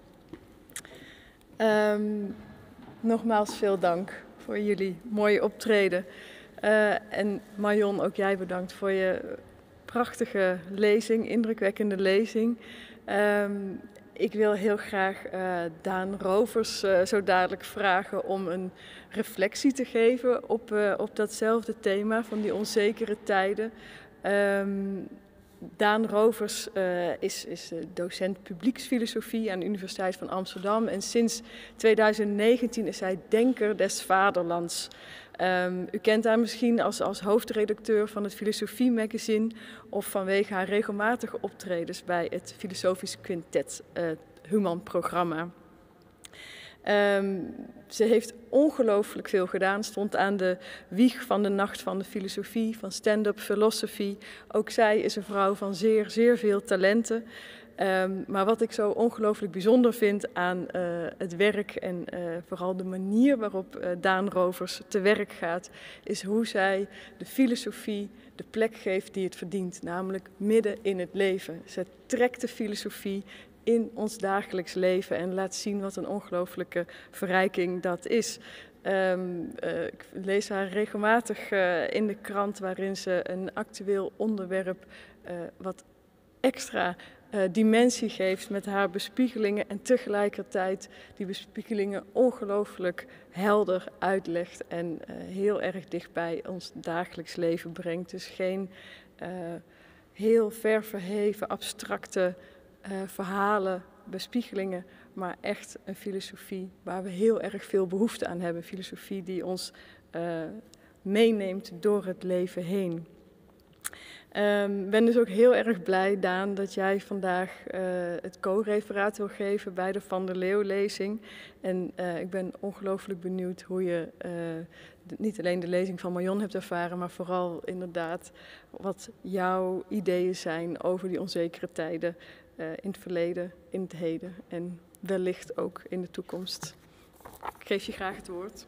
Speaker 1: Um, nogmaals veel dank voor jullie mooie optreden. Uh, en Marion, ook jij bedankt voor je prachtige lezing, indrukwekkende lezing. Um, ik wil heel graag uh, Daan Rovers uh, zo dadelijk vragen om een reflectie te geven op, uh, op datzelfde thema van die onzekere tijden. Um, Daan Rovers uh, is, is docent publieksfilosofie aan de Universiteit van Amsterdam en sinds tweeduizend negentien is hij Denker des Vaderlands. Um, u kent haar misschien als, als hoofdredacteur van het Filosofie Magazine of vanwege haar regelmatige optredens bij het Filosofisch Quintet, uh, Human programma. Um, ze heeft ongelooflijk veel gedaan, stond aan de wieg van de Nacht van de Filosofie, van stand-up philosophy. Ook zij is een vrouw van zeer, zeer veel talenten. Um, maar wat ik zo ongelooflijk bijzonder vind aan uh, het werk en uh, vooral de manier waarop uh, Daan Rovers te werk gaat, is hoe zij de filosofie de plek geeft die het verdient, namelijk midden in het leven. Ze trekt de filosofie in ons dagelijks leven en laat zien wat een ongelooflijke verrijking dat is. Um, uh, ik lees haar regelmatig uh, in de krant waarin ze een actueel onderwerp uh, wat extra uh, dimensie geeft met haar bespiegelingen en tegelijkertijd die bespiegelingen ongelooflijk helder uitlegt en uh, heel erg dicht bij ons dagelijks leven brengt. Dus geen uh, heel ver verheven, abstracte uh, verhalen, bespiegelingen, maar echt een filosofie waar we heel erg veel behoefte aan hebben. Filosofie die ons uh, meeneemt door het leven heen. Ik um, ben dus ook heel erg blij, Daan, dat jij vandaag uh, het co-referaat wil geven bij de Van der Leeuw-lezing. En uh, ik ben ongelooflijk benieuwd hoe je uh, de, niet alleen de lezing van Marion hebt ervaren, maar vooral inderdaad wat jouw ideeën zijn over die onzekere tijden uh, in het verleden, in het heden en wellicht ook in de toekomst. Ik geef je graag het woord.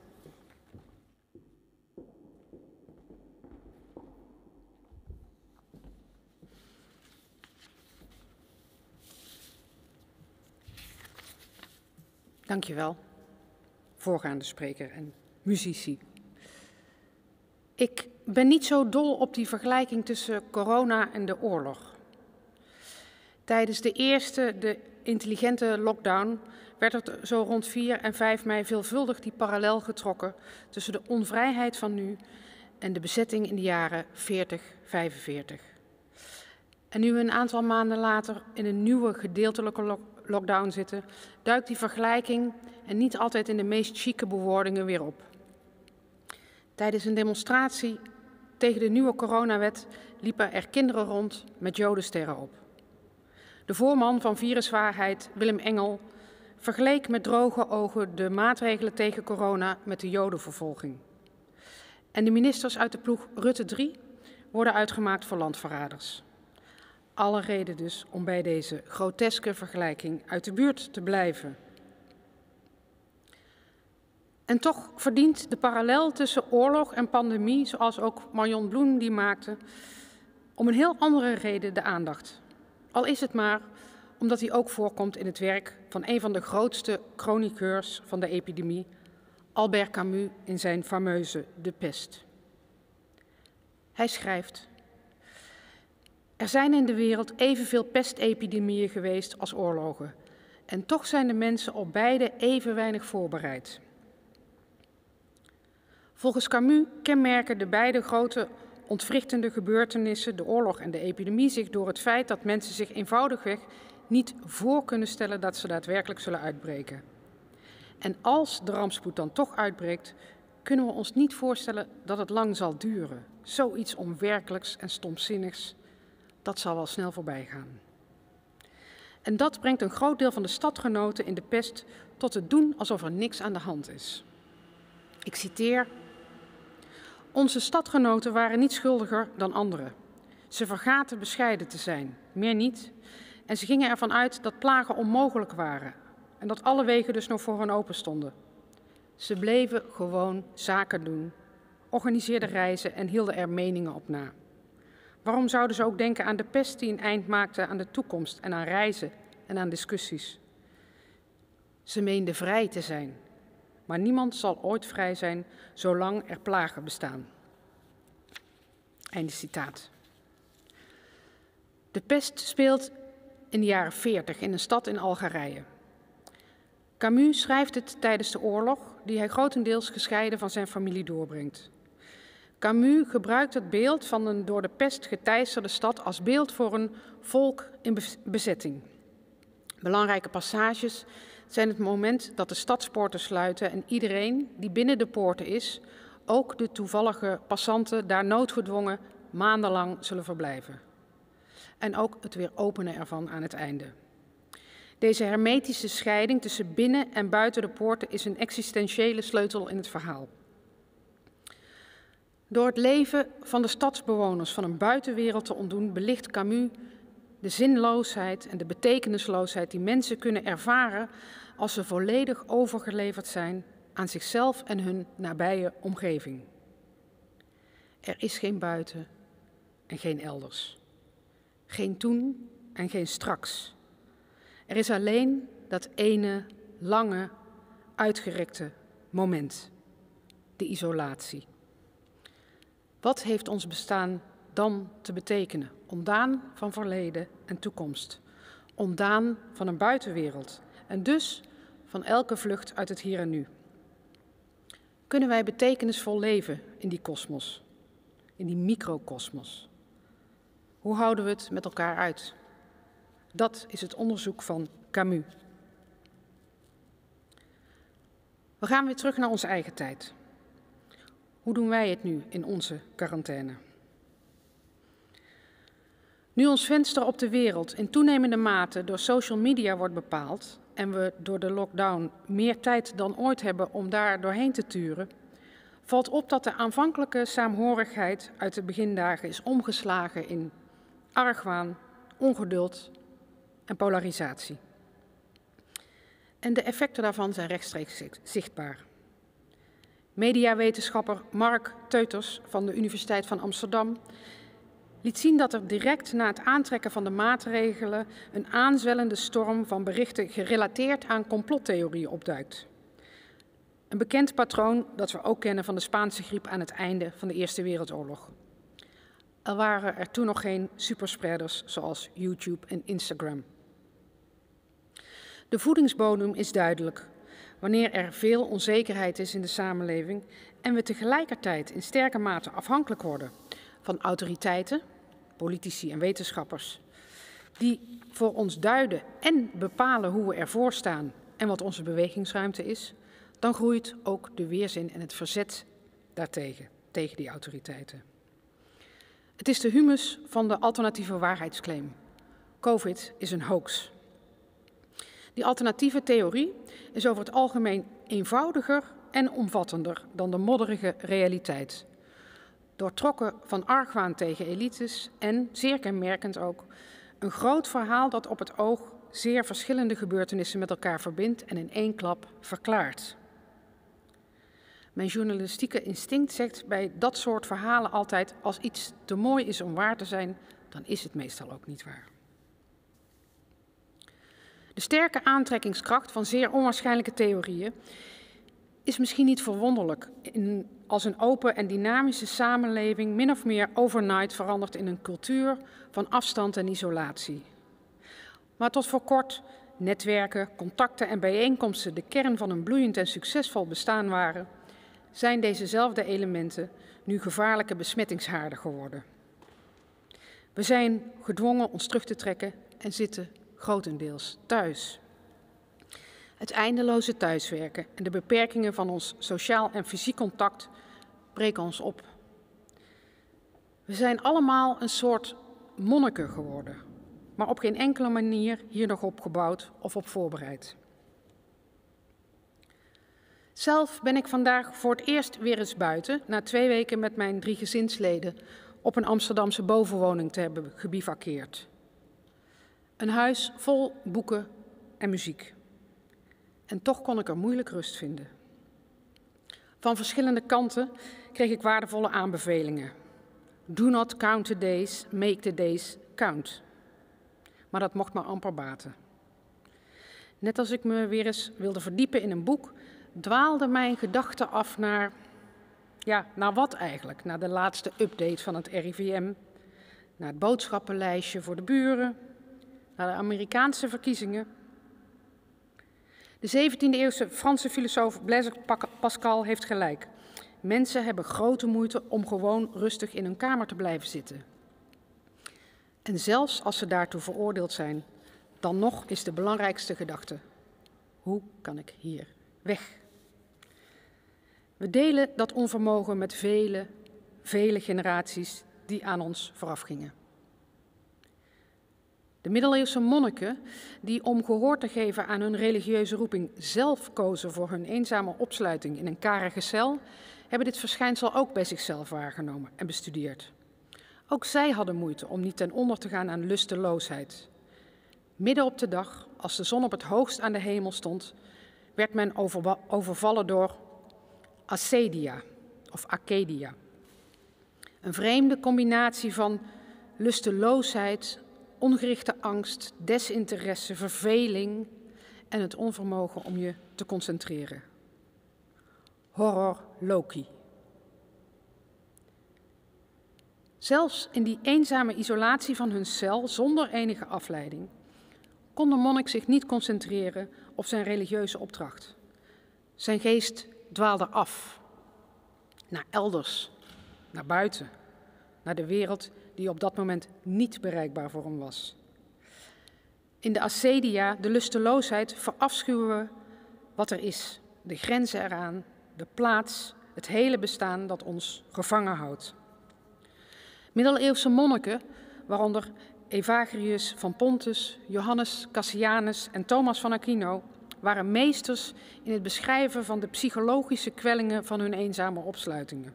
Speaker 3: Dankjewel, voorgaande spreker en muzici. Ik ben niet zo dol op die vergelijking tussen corona en de oorlog. Tijdens de eerste, de intelligente lockdown, werd er zo rond vier en vijf mei veelvuldig die parallel getrokken tussen de onvrijheid van nu en de bezetting in de jaren veertig, vijfenveertig. En nu we een aantal maanden later in een nieuwe gedeeltelijke lockdown zitten, duikt die vergelijking, en niet altijd in de meest chique bewoordingen, weer op. Tijdens een demonstratie tegen de nieuwe coronawet liepen er kinderen rond met jodensterren op. De voorman van Viruswaarheid, Willem Engel, vergeleek met droge ogen de maatregelen tegen corona met de jodenvervolging. En de ministers uit de ploeg Rutte drie worden uitgemaakt voor landverraders. Alle reden dus om bij deze groteske vergelijking uit de buurt te blijven. En toch verdient de parallel tussen oorlog en pandemie, zoals ook Marion Bloem die maakte, om een heel andere reden de aandacht. Al is het maar omdat hij ook voorkomt in het werk van een van de grootste chroniqueurs van de epidemie, Albert Camus, in zijn fameuze De Pest. Hij schrijft: er zijn in de wereld evenveel pestepidemieën geweest als oorlogen. En toch zijn de mensen op beide even weinig voorbereid. Volgens Camus kenmerken de beide grote ontwrichtende gebeurtenissen, de oorlog en de epidemie, zich door het feit dat mensen zich eenvoudigweg niet voor kunnen stellen dat ze daadwerkelijk zullen uitbreken. En als de rampspoed dan toch uitbreekt, kunnen we ons niet voorstellen dat het lang zal duren. Zoiets onwerkelijks en stomzinnigs, dat zal wel snel voorbij gaan. En dat brengt een groot deel van de stadgenoten in de pest tot het doen alsof er niks aan de hand is. Ik citeer: onze stadgenoten waren niet schuldiger dan anderen. Ze vergaten bescheiden te zijn, meer niet. En ze gingen ervan uit dat plagen onmogelijk waren en dat alle wegen dus nog voor hen open stonden. Ze bleven gewoon zaken doen, organiseerden reizen en hielden er meningen op na. Waarom zouden ze ook denken aan de pest die een eind maakte aan de toekomst en aan reizen en aan discussies? Ze meenden vrij te zijn, maar niemand zal ooit vrij zijn zolang er plagen bestaan. Einde citaat. De pest speelt in de jaren veertig in een stad in Algerije. Camus schrijft het tijdens de oorlog, die hij grotendeels gescheiden van zijn familie doorbrengt. Camus gebruikt het beeld van een door de pest geteisterde stad als beeld voor een volk in bezetting. Belangrijke passages zijn het moment dat de stadspoorten sluiten en iedereen die binnen de poorten is, ook de toevallige passanten, daar noodgedwongen maandenlang zullen verblijven. En ook het weer openen ervan aan het einde. Deze hermetische scheiding tussen binnen en buiten de poorten is een existentiële sleutel in het verhaal. Door het leven van de stadsbewoners van een buitenwereld te ontdoen, belicht Camus de zinloosheid en de betekenisloosheid die mensen kunnen ervaren als ze volledig overgeleverd zijn aan zichzelf en hun nabije omgeving. Er is geen buiten en geen elders. Geen toen en geen straks. Er is alleen dat ene, lange, uitgerekte moment. De isolatie. Wat heeft ons bestaan dan te betekenen? Ontdaan van verleden en toekomst. Ontdaan van een buitenwereld. En dus van elke vlucht uit het hier en nu. Kunnen wij betekenisvol leven in die kosmos? In die microkosmos? Hoe houden we het met elkaar uit? Dat is het onderzoek van Camus. We gaan weer terug naar onze eigen tijd. Hoe doen wij het nu in onze quarantaine? Nu ons venster op de wereld in toenemende mate door social media wordt bepaald en we door de lockdown meer tijd dan ooit hebben om daar doorheen te turen, valt op dat de aanvankelijke saamhorigheid uit de begindagen is omgeslagen in argwaan, ongeduld en polarisatie. En de effecten daarvan zijn rechtstreeks zichtbaar. Mediawetenschapper Mark Teuters van de Universiteit van Amsterdam liet zien dat er direct na het aantrekken van de maatregelen een aanzwellende storm van berichten gerelateerd aan complottheorieën opduikt. Een bekend patroon dat we ook kennen van de Spaanse griep aan het einde van de Eerste Wereldoorlog. Er waren er toen nog geen superspreaders zoals YouTube en Instagram. De voedingsbodem is duidelijk. Wanneer er veel onzekerheid is in de samenleving en we tegelijkertijd in sterke mate afhankelijk worden van autoriteiten, politici en wetenschappers, die voor ons duiden en bepalen hoe we ervoor staan en wat onze bewegingsruimte is, dan groeit ook de weerzin en het verzet daartegen, tegen die autoriteiten. Het is de humus van de alternatieve waarheidsclaim. COVID is een hoax. Die alternatieve theorie is over het algemeen eenvoudiger en omvattender dan de modderige realiteit. Doortrokken van argwaan tegen elites en, zeer kenmerkend ook, een groot verhaal dat op het oog zeer verschillende gebeurtenissen met elkaar verbindt en in één klap verklaart. Mijn journalistieke instinct zegt bij dat soort verhalen altijd: als iets te mooi is om waar te zijn, dan is het meestal ook niet waar. De sterke aantrekkingskracht van zeer onwaarschijnlijke theorieën is misschien niet verwonderlijk in, als een open en dynamische samenleving min of meer overnight verandert in een cultuur van afstand en isolatie. Maar tot voor kort netwerken, contacten en bijeenkomsten de kern van een bloeiend en succesvol bestaan waren, zijn dezezelfde elementen nu gevaarlijke besmettingshaarden geworden. We zijn gedwongen ons terug te trekken en zitten grotendeels thuis. Het eindeloze thuiswerken en de beperkingen van ons sociaal en fysiek contact breken ons op. We zijn allemaal een soort monniken geworden, maar op geen enkele manier hier nog op gebouwd of op voorbereid. Zelf ben ik vandaag voor het eerst weer eens buiten, na twee weken met mijn drie gezinsleden op een Amsterdamse bovenwoning te hebben gebivakkeerd. Een huis vol boeken en muziek. En toch kon ik er moeilijk rust vinden. Van verschillende kanten kreeg ik waardevolle aanbevelingen. Do not count the days, make the days count. Maar dat mocht maar amper baten. Net als ik me weer eens wilde verdiepen in een boek, dwaalde mijn gedachten af naar, ja, naar wat eigenlijk? Naar de laatste update van het R I V M, naar het boodschappenlijstje voor de buren, naar de Amerikaanse verkiezingen. De zeventiende-eeuwse Franse filosoof Blaise Pascal heeft gelijk. Mensen hebben grote moeite om gewoon rustig in hun kamer te blijven zitten. En zelfs als ze daartoe veroordeeld zijn, dan nog is de belangrijkste gedachte: hoe kan ik hier weg? We delen dat onvermogen met vele, vele generaties die aan ons vooraf gingen. De middeleeuwse monniken, die om gehoor te geven aan hun religieuze roeping zelf kozen voor hun eenzame opsluiting in een karige cel, hebben dit verschijnsel ook bij zichzelf waargenomen en bestudeerd. Ook zij hadden moeite om niet ten onder te gaan aan lusteloosheid. Midden op de dag, als de zon op het hoogst aan de hemel stond, werd men overvallen door acedia of acedia. Een vreemde combinatie van lusteloosheid, ongerichte angst, desinteresse, verveling en het onvermogen om je te concentreren. Horror loci. Zelfs in die eenzame isolatie van hun cel, zonder enige afleiding, kon de monnik zich niet concentreren op zijn religieuze opdracht. Zijn geest dwaalde af, naar elders, naar buiten, naar de wereld die op dat moment niet bereikbaar voor hem was. In de acedia, de lusteloosheid, verafschuwen we wat er is, de grenzen eraan, de plaats, het hele bestaan dat ons gevangen houdt. Middeleeuwse monniken, waaronder Evagrius van Pontus, Johannes Cassianus en Thomas van Aquino, waren meesters in het beschrijven van de psychologische kwellingen van hun eenzame opsluitingen.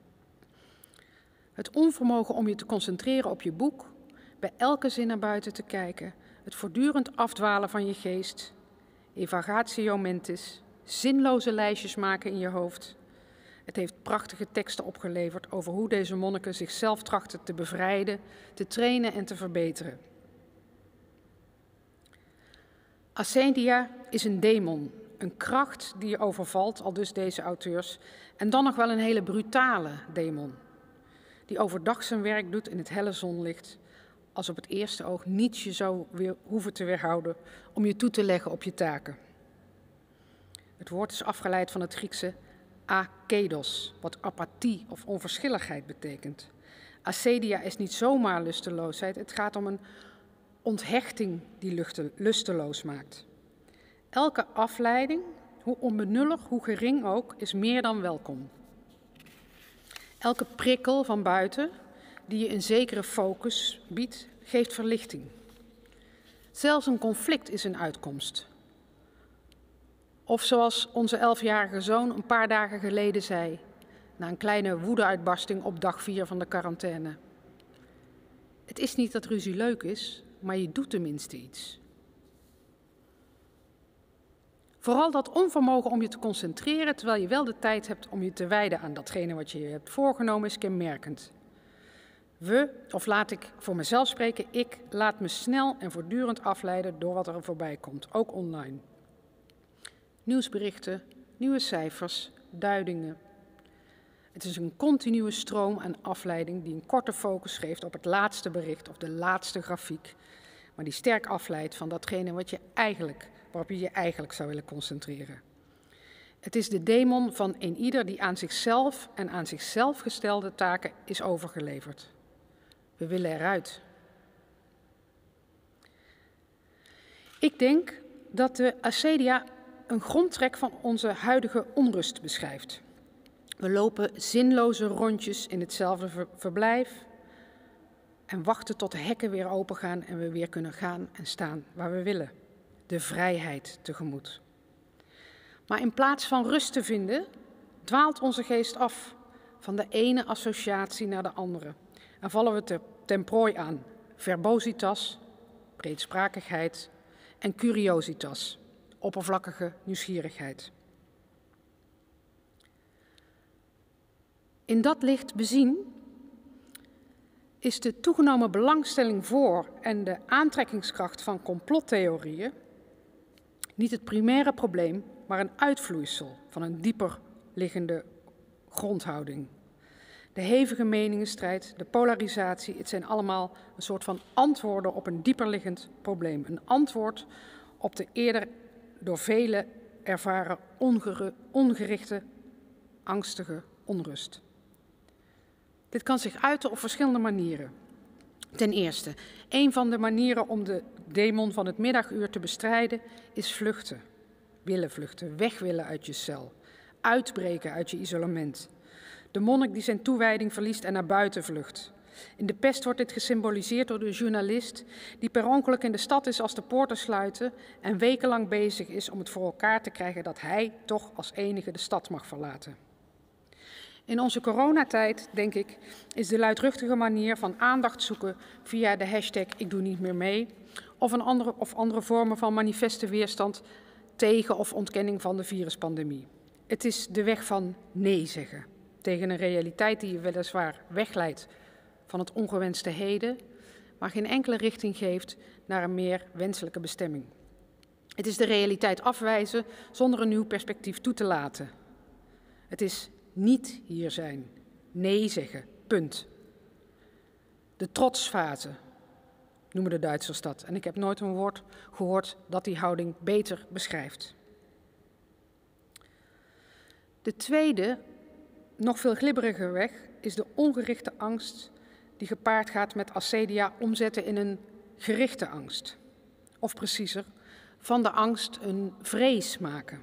Speaker 3: Het onvermogen om je te concentreren op je boek, bij elke zin naar buiten te kijken, het voortdurend afdwalen van je geest, evagatio mentis, zinloze lijstjes maken in je hoofd. Het heeft prachtige teksten opgeleverd over hoe deze monniken zichzelf trachten te bevrijden, te trainen en te verbeteren. Acedia is een demon, een kracht die je overvalt, al dus deze auteurs, en dan nog wel een hele brutale demon, die overdag zijn werk doet in het helle zonlicht, als op het eerste oog niets je zou weer hoeven te weerhouden om je toe te leggen op je taken. Het woord is afgeleid van het Griekse akedos, wat apathie of onverschilligheid betekent. Acedia is niet zomaar lusteloosheid, het gaat om een onthechting die lusteloos maakt. Elke afleiding, hoe onbenullig, hoe gering ook, is meer dan welkom. Elke prikkel van buiten, die je een zekere focus biedt, geeft verlichting. Zelfs een conflict is een uitkomst. Of zoals onze elfjarige zoon een paar dagen geleden zei, na een kleine woedeuitbarsting op dag vier van de quarantaine. Het is niet dat ruzie leuk is, maar je doet tenminste iets. Vooral dat onvermogen om je te concentreren, terwijl je wel de tijd hebt om je te wijden aan datgene wat je je hebt voorgenomen, is kenmerkend. We, of laat ik voor mezelf spreken, ik laat me snel en voortdurend afleiden door wat er voorbij komt, ook online. Nieuwsberichten, nieuwe cijfers, duidingen. Het is een continue stroom aan afleiding die een korte focus geeft op het laatste bericht of de laatste grafiek, maar die sterk afleidt van datgene wat je eigenlijk, waarop je je eigenlijk zou willen concentreren. Het is de demon van een ieder die aan zichzelf en aan zichzelf gestelde taken is overgeleverd. We willen eruit. Ik denk dat de acedia een grondtrek van onze huidige onrust beschrijft. We lopen zinloze rondjes in hetzelfde ver- verblijf en wachten tot de hekken weer opengaan en we weer kunnen gaan en staan waar we willen. De vrijheid tegemoet. Maar in plaats van rust te vinden, dwaalt onze geest af van de ene associatie naar de andere. En vallen we te, ten prooi aan verbositas, breedsprakigheid, en curiositas, oppervlakkige nieuwsgierigheid. In dat licht bezien is de toegenomen belangstelling voor en de aantrekkingskracht van complottheorieën niet het primaire probleem, maar een uitvloeisel van een dieper liggende grondhouding. De hevige meningenstrijd, de polarisatie, het zijn allemaal een soort van antwoorden op een dieperliggend probleem. Een antwoord op de eerder door velen ervaren ongere, ongerichte, angstige onrust. Dit kan zich uiten op verschillende manieren. Ten eerste, een van de manieren om de demon van het middaguur te bestrijden is vluchten. Willen vluchten, weg willen uit je cel, uitbreken uit je isolement. De monnik die zijn toewijding verliest en naar buiten vlucht. In de pest wordt dit gesymboliseerd door de journalist die per ongeluk in de stad is als de poorten sluiten en wekenlang bezig is om het voor elkaar te krijgen dat hij toch als enige de stad mag verlaten. In onze coronatijd, denk ik, is de luidruchtige manier van aandacht zoeken via de hashtag ik doe niet meer mee of, een andere, of andere vormen van manifeste weerstand tegen of ontkenning van de viruspandemie. Het is de weg van nee zeggen tegen een realiteit die je weliswaar wegleidt van het ongewenste heden, maar geen enkele richting geeft naar een meer wenselijke bestemming. Het is de realiteit afwijzen zonder een nieuw perspectief toe te laten. Het is niet hier zijn, nee zeggen, punt. De trotsfase noemen de Duitsers dat. En ik heb nooit een woord gehoord dat die houding beter beschrijft. De tweede, nog veel glibberiger weg, is de ongerichte angst die gepaard gaat met acedia omzetten in een gerichte angst. Of preciezer, van de angst een vrees maken.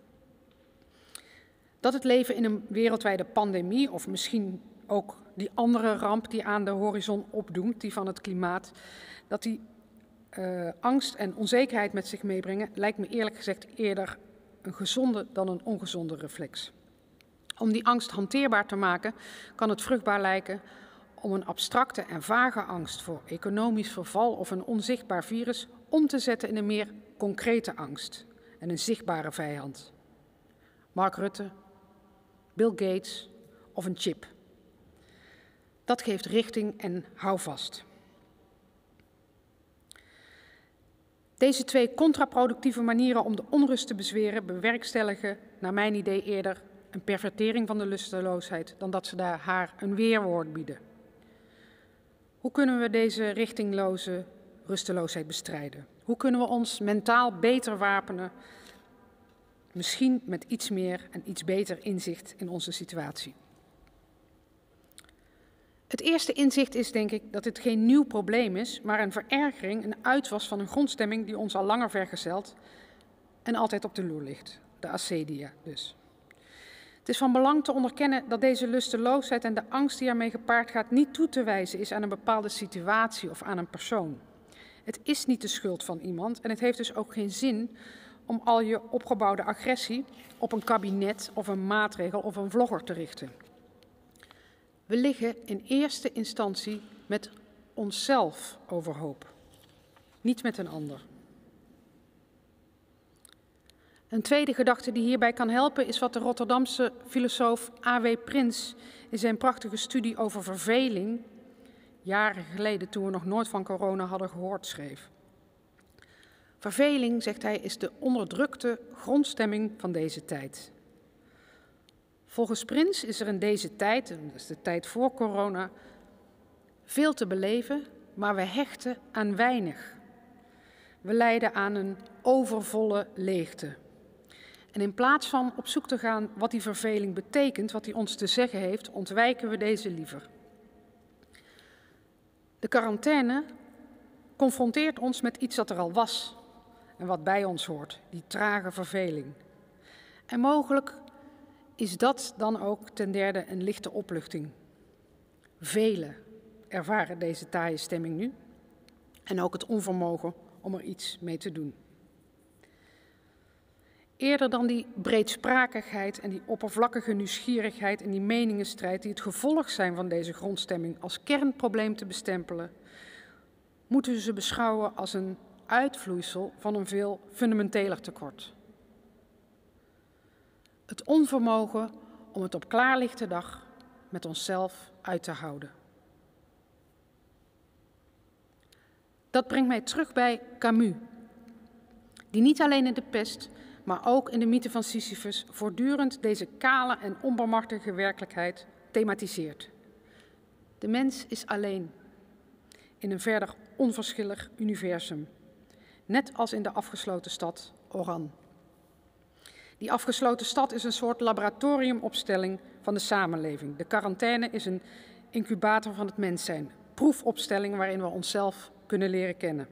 Speaker 3: Dat het leven in een wereldwijde pandemie, of misschien ook die andere ramp die aan de horizon opdoemt, die van het klimaat, dat die uh, angst en onzekerheid met zich meebrengen, lijkt me eerlijk gezegd eerder een gezonde dan een ongezonde reflex. Om die angst hanteerbaar te maken, kan het vruchtbaar lijken om een abstracte en vage angst voor economisch verval of een onzichtbaar virus om te zetten in een meer concrete angst. en een zichtbare vijand. Mark Rutte, Bill Gates of een chip. Dat geeft richting en houvast. Deze twee contraproductieve manieren om de onrust te bezweren bewerkstelligen, naar mijn idee, eerder een pervertering van de lusteloosheid dan dat ze daar haar een weerwoord bieden. Hoe kunnen we deze richtingloze rusteloosheid bestrijden? Hoe kunnen we ons mentaal beter wapenen, misschien met iets meer en iets beter inzicht in onze situatie? Het eerste inzicht is, denk ik, dat het geen nieuw probleem is, maar een verergering, een uitwas van een grondstemming die ons al langer vergezelt en altijd op de loer ligt, de acedia dus. Het is van belang te onderkennen dat deze lusteloosheid en de angst die ermee gepaard gaat niet toe te wijzen is aan een bepaalde situatie of aan een persoon. Het is niet de schuld van iemand en het heeft dus ook geen zin om al je opgebouwde agressie op een kabinet of een maatregel of een vlogger te richten. We liggen in eerste instantie met onszelf overhoop, niet met een ander. Een tweede gedachte die hierbij kan helpen is wat de Rotterdamse filosoof A W Prins in zijn prachtige studie over verveling, jaren geleden toen we nog nooit van corona hadden gehoord, schreef. Verveling, zegt hij, is de onderdrukte grondstemming van deze tijd. Volgens Prins is er in deze tijd, en dat is de tijd voor corona, veel te beleven, maar we hechten aan weinig. We lijden aan een overvolle leegte. En in plaats van op zoek te gaan wat die verveling betekent, wat die ons te zeggen heeft, ontwijken we deze liever. De quarantaine confronteert ons met iets dat er al was en wat bij ons hoort, die trage verveling. En mogelijk is dat dan ook ten derde een lichte opluchting. Velen ervaren deze taaie stemming nu en ook het onvermogen om er iets mee te doen. Eerder dan die breedsprakigheid en die oppervlakkige nieuwsgierigheid en die meningenstrijd die het gevolg zijn van deze grondstemming als kernprobleem te bestempelen, moeten we ze beschouwen als een uitvloeisel van een veel fundamenteler tekort. Het onvermogen om het op klaarlichte dag met onszelf uit te houden. Dat brengt mij terug bij Camus, die niet alleen in de pest, maar ook in de mythe van Sisyphus voortdurend deze kale en onbarmhartige werkelijkheid thematiseert. De mens is alleen in een verder onverschillig universum, net als in de afgesloten stad Oran. Die afgesloten stad is een soort laboratoriumopstelling van de samenleving. De quarantaine is een incubator van het mens zijn, proefopstelling waarin we onszelf kunnen leren kennen.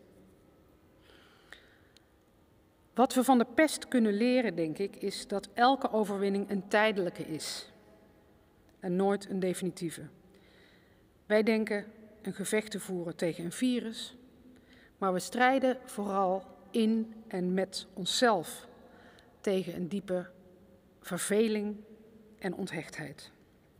Speaker 3: Wat we van de pest kunnen leren, denk ik, is dat elke overwinning een tijdelijke is en nooit een definitieve. Wij denken een gevecht te voeren tegen een virus, maar we strijden vooral in en met onszelf tegen een diepe verveling en onthechtheid.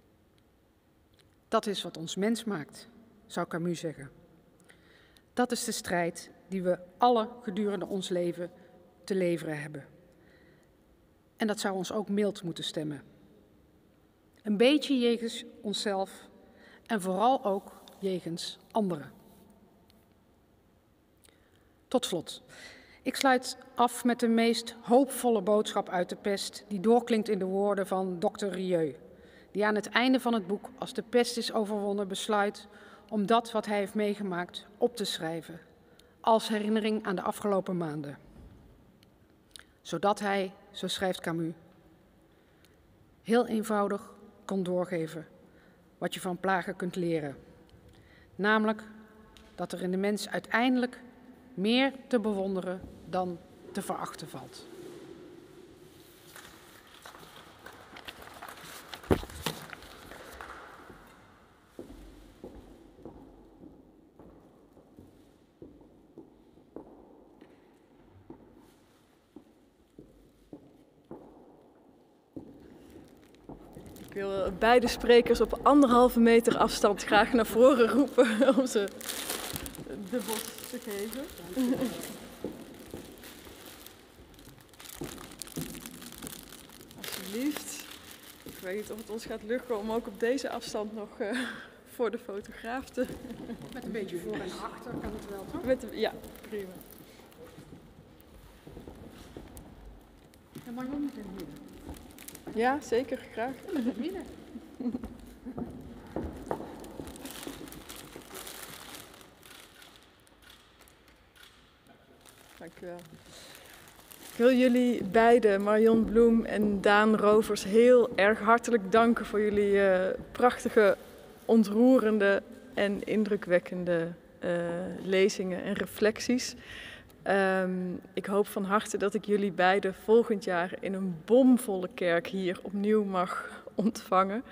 Speaker 3: Dat is wat ons mens maakt, zou Camus zeggen. Dat is de strijd die we alle gedurende ons leven te leveren hebben. En dat zou ons ook mild moeten stemmen. Een beetje jegens onszelf en vooral ook jegens anderen. Tot slot. Ik sluit af met de meest hoopvolle boodschap uit de pest die doorklinkt in de woorden van dokter Rieu, die aan het einde van het boek, als de pest is overwonnen, besluit om dat wat hij heeft meegemaakt op te schrijven, als herinnering aan de afgelopen maanden. Zodat hij, zo schrijft Camus, heel eenvoudig kon doorgeven wat je van plagen kunt leren. Namelijk dat er in de mens uiteindelijk meer te bewonderen dan te verachten valt.
Speaker 1: Ik wil beide sprekers op anderhalve meter afstand graag naar voren roepen om ze de bos te geven. alsjeblieft. Ik weet niet of het ons gaat lukken om ook op deze afstand nog uh, voor de fotograaf te...
Speaker 3: Met een beetje voor en achter kan het wel, toch?
Speaker 1: Met, ja, prima.
Speaker 3: En Marion moet in het midden.
Speaker 1: Ja, zeker, graag.
Speaker 3: In het midden.
Speaker 1: Dank u wel. Ik wil jullie beiden, Marion Bloem en Daan Rovers, heel erg hartelijk danken voor jullie uh, prachtige, ontroerende en indrukwekkende uh, lezingen en reflecties. Um, ik hoop van harte dat ik jullie beiden volgend jaar in een bomvolle kerk hier opnieuw mag ontvangen.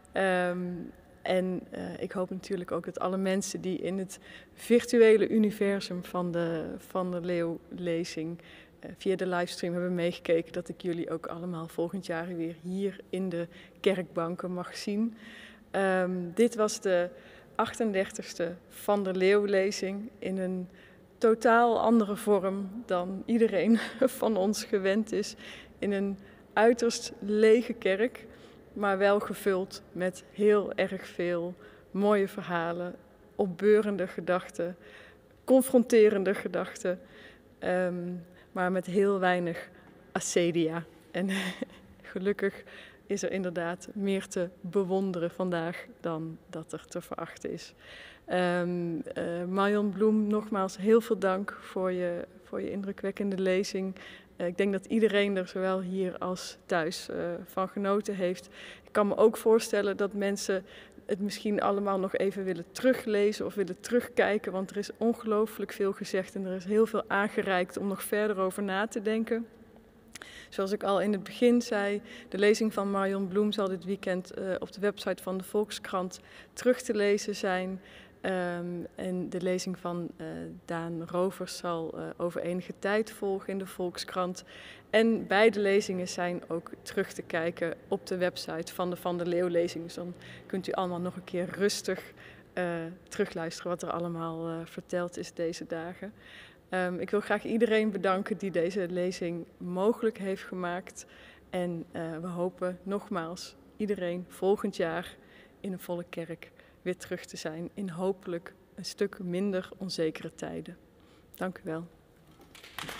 Speaker 1: Um, en uh, ik hoop natuurlijk ook dat alle mensen die in het virtuele universum van de Van der Leeuw-lezing uh, via de livestream hebben meegekeken, dat ik jullie ook allemaal volgend jaar weer hier in de kerkbanken mag zien. Um, dit was de achtendertigste Van der Leeuw-lezing in een totaal andere vorm dan iedereen van ons gewend is. In een uiterst lege kerk, maar wel gevuld met heel erg veel mooie verhalen, opbeurende gedachten, confronterende gedachten, um, maar met heel weinig acedia. En gelukkig is er inderdaad meer te bewonderen vandaag dan dat er te verachten is. Um, uh, Marion Bloem, nogmaals heel veel dank voor je, voor je indrukwekkende lezing. Uh, ik denk dat iedereen er zowel hier als thuis uh, van genoten heeft. Ik kan me ook voorstellen dat mensen het misschien allemaal nog even willen teruglezen of willen terugkijken, want er is ongelooflijk veel gezegd en er is heel veel aangereikt om nog verder over na te denken. Zoals ik al in het begin zei, de lezing van Marion Bloem zal dit weekend uh, op de website van de Volkskrant terug te lezen zijn. Um, en de lezing van uh, Daan Rovers zal uh, over enige tijd volgen in de Volkskrant. En beide lezingen zijn ook terug te kijken op de website van de Van der Leeuw-lezing. Dus dan kunt u allemaal nog een keer rustig uh, terugluisteren wat er allemaal uh, verteld is deze dagen. Um, ik wil graag iedereen bedanken die deze lezing mogelijk heeft gemaakt. En uh, we hopen nogmaals iedereen volgend jaar in een volle kerk weer terug te zijn in hopelijk een stuk minder onzekere tijden. Dank u wel.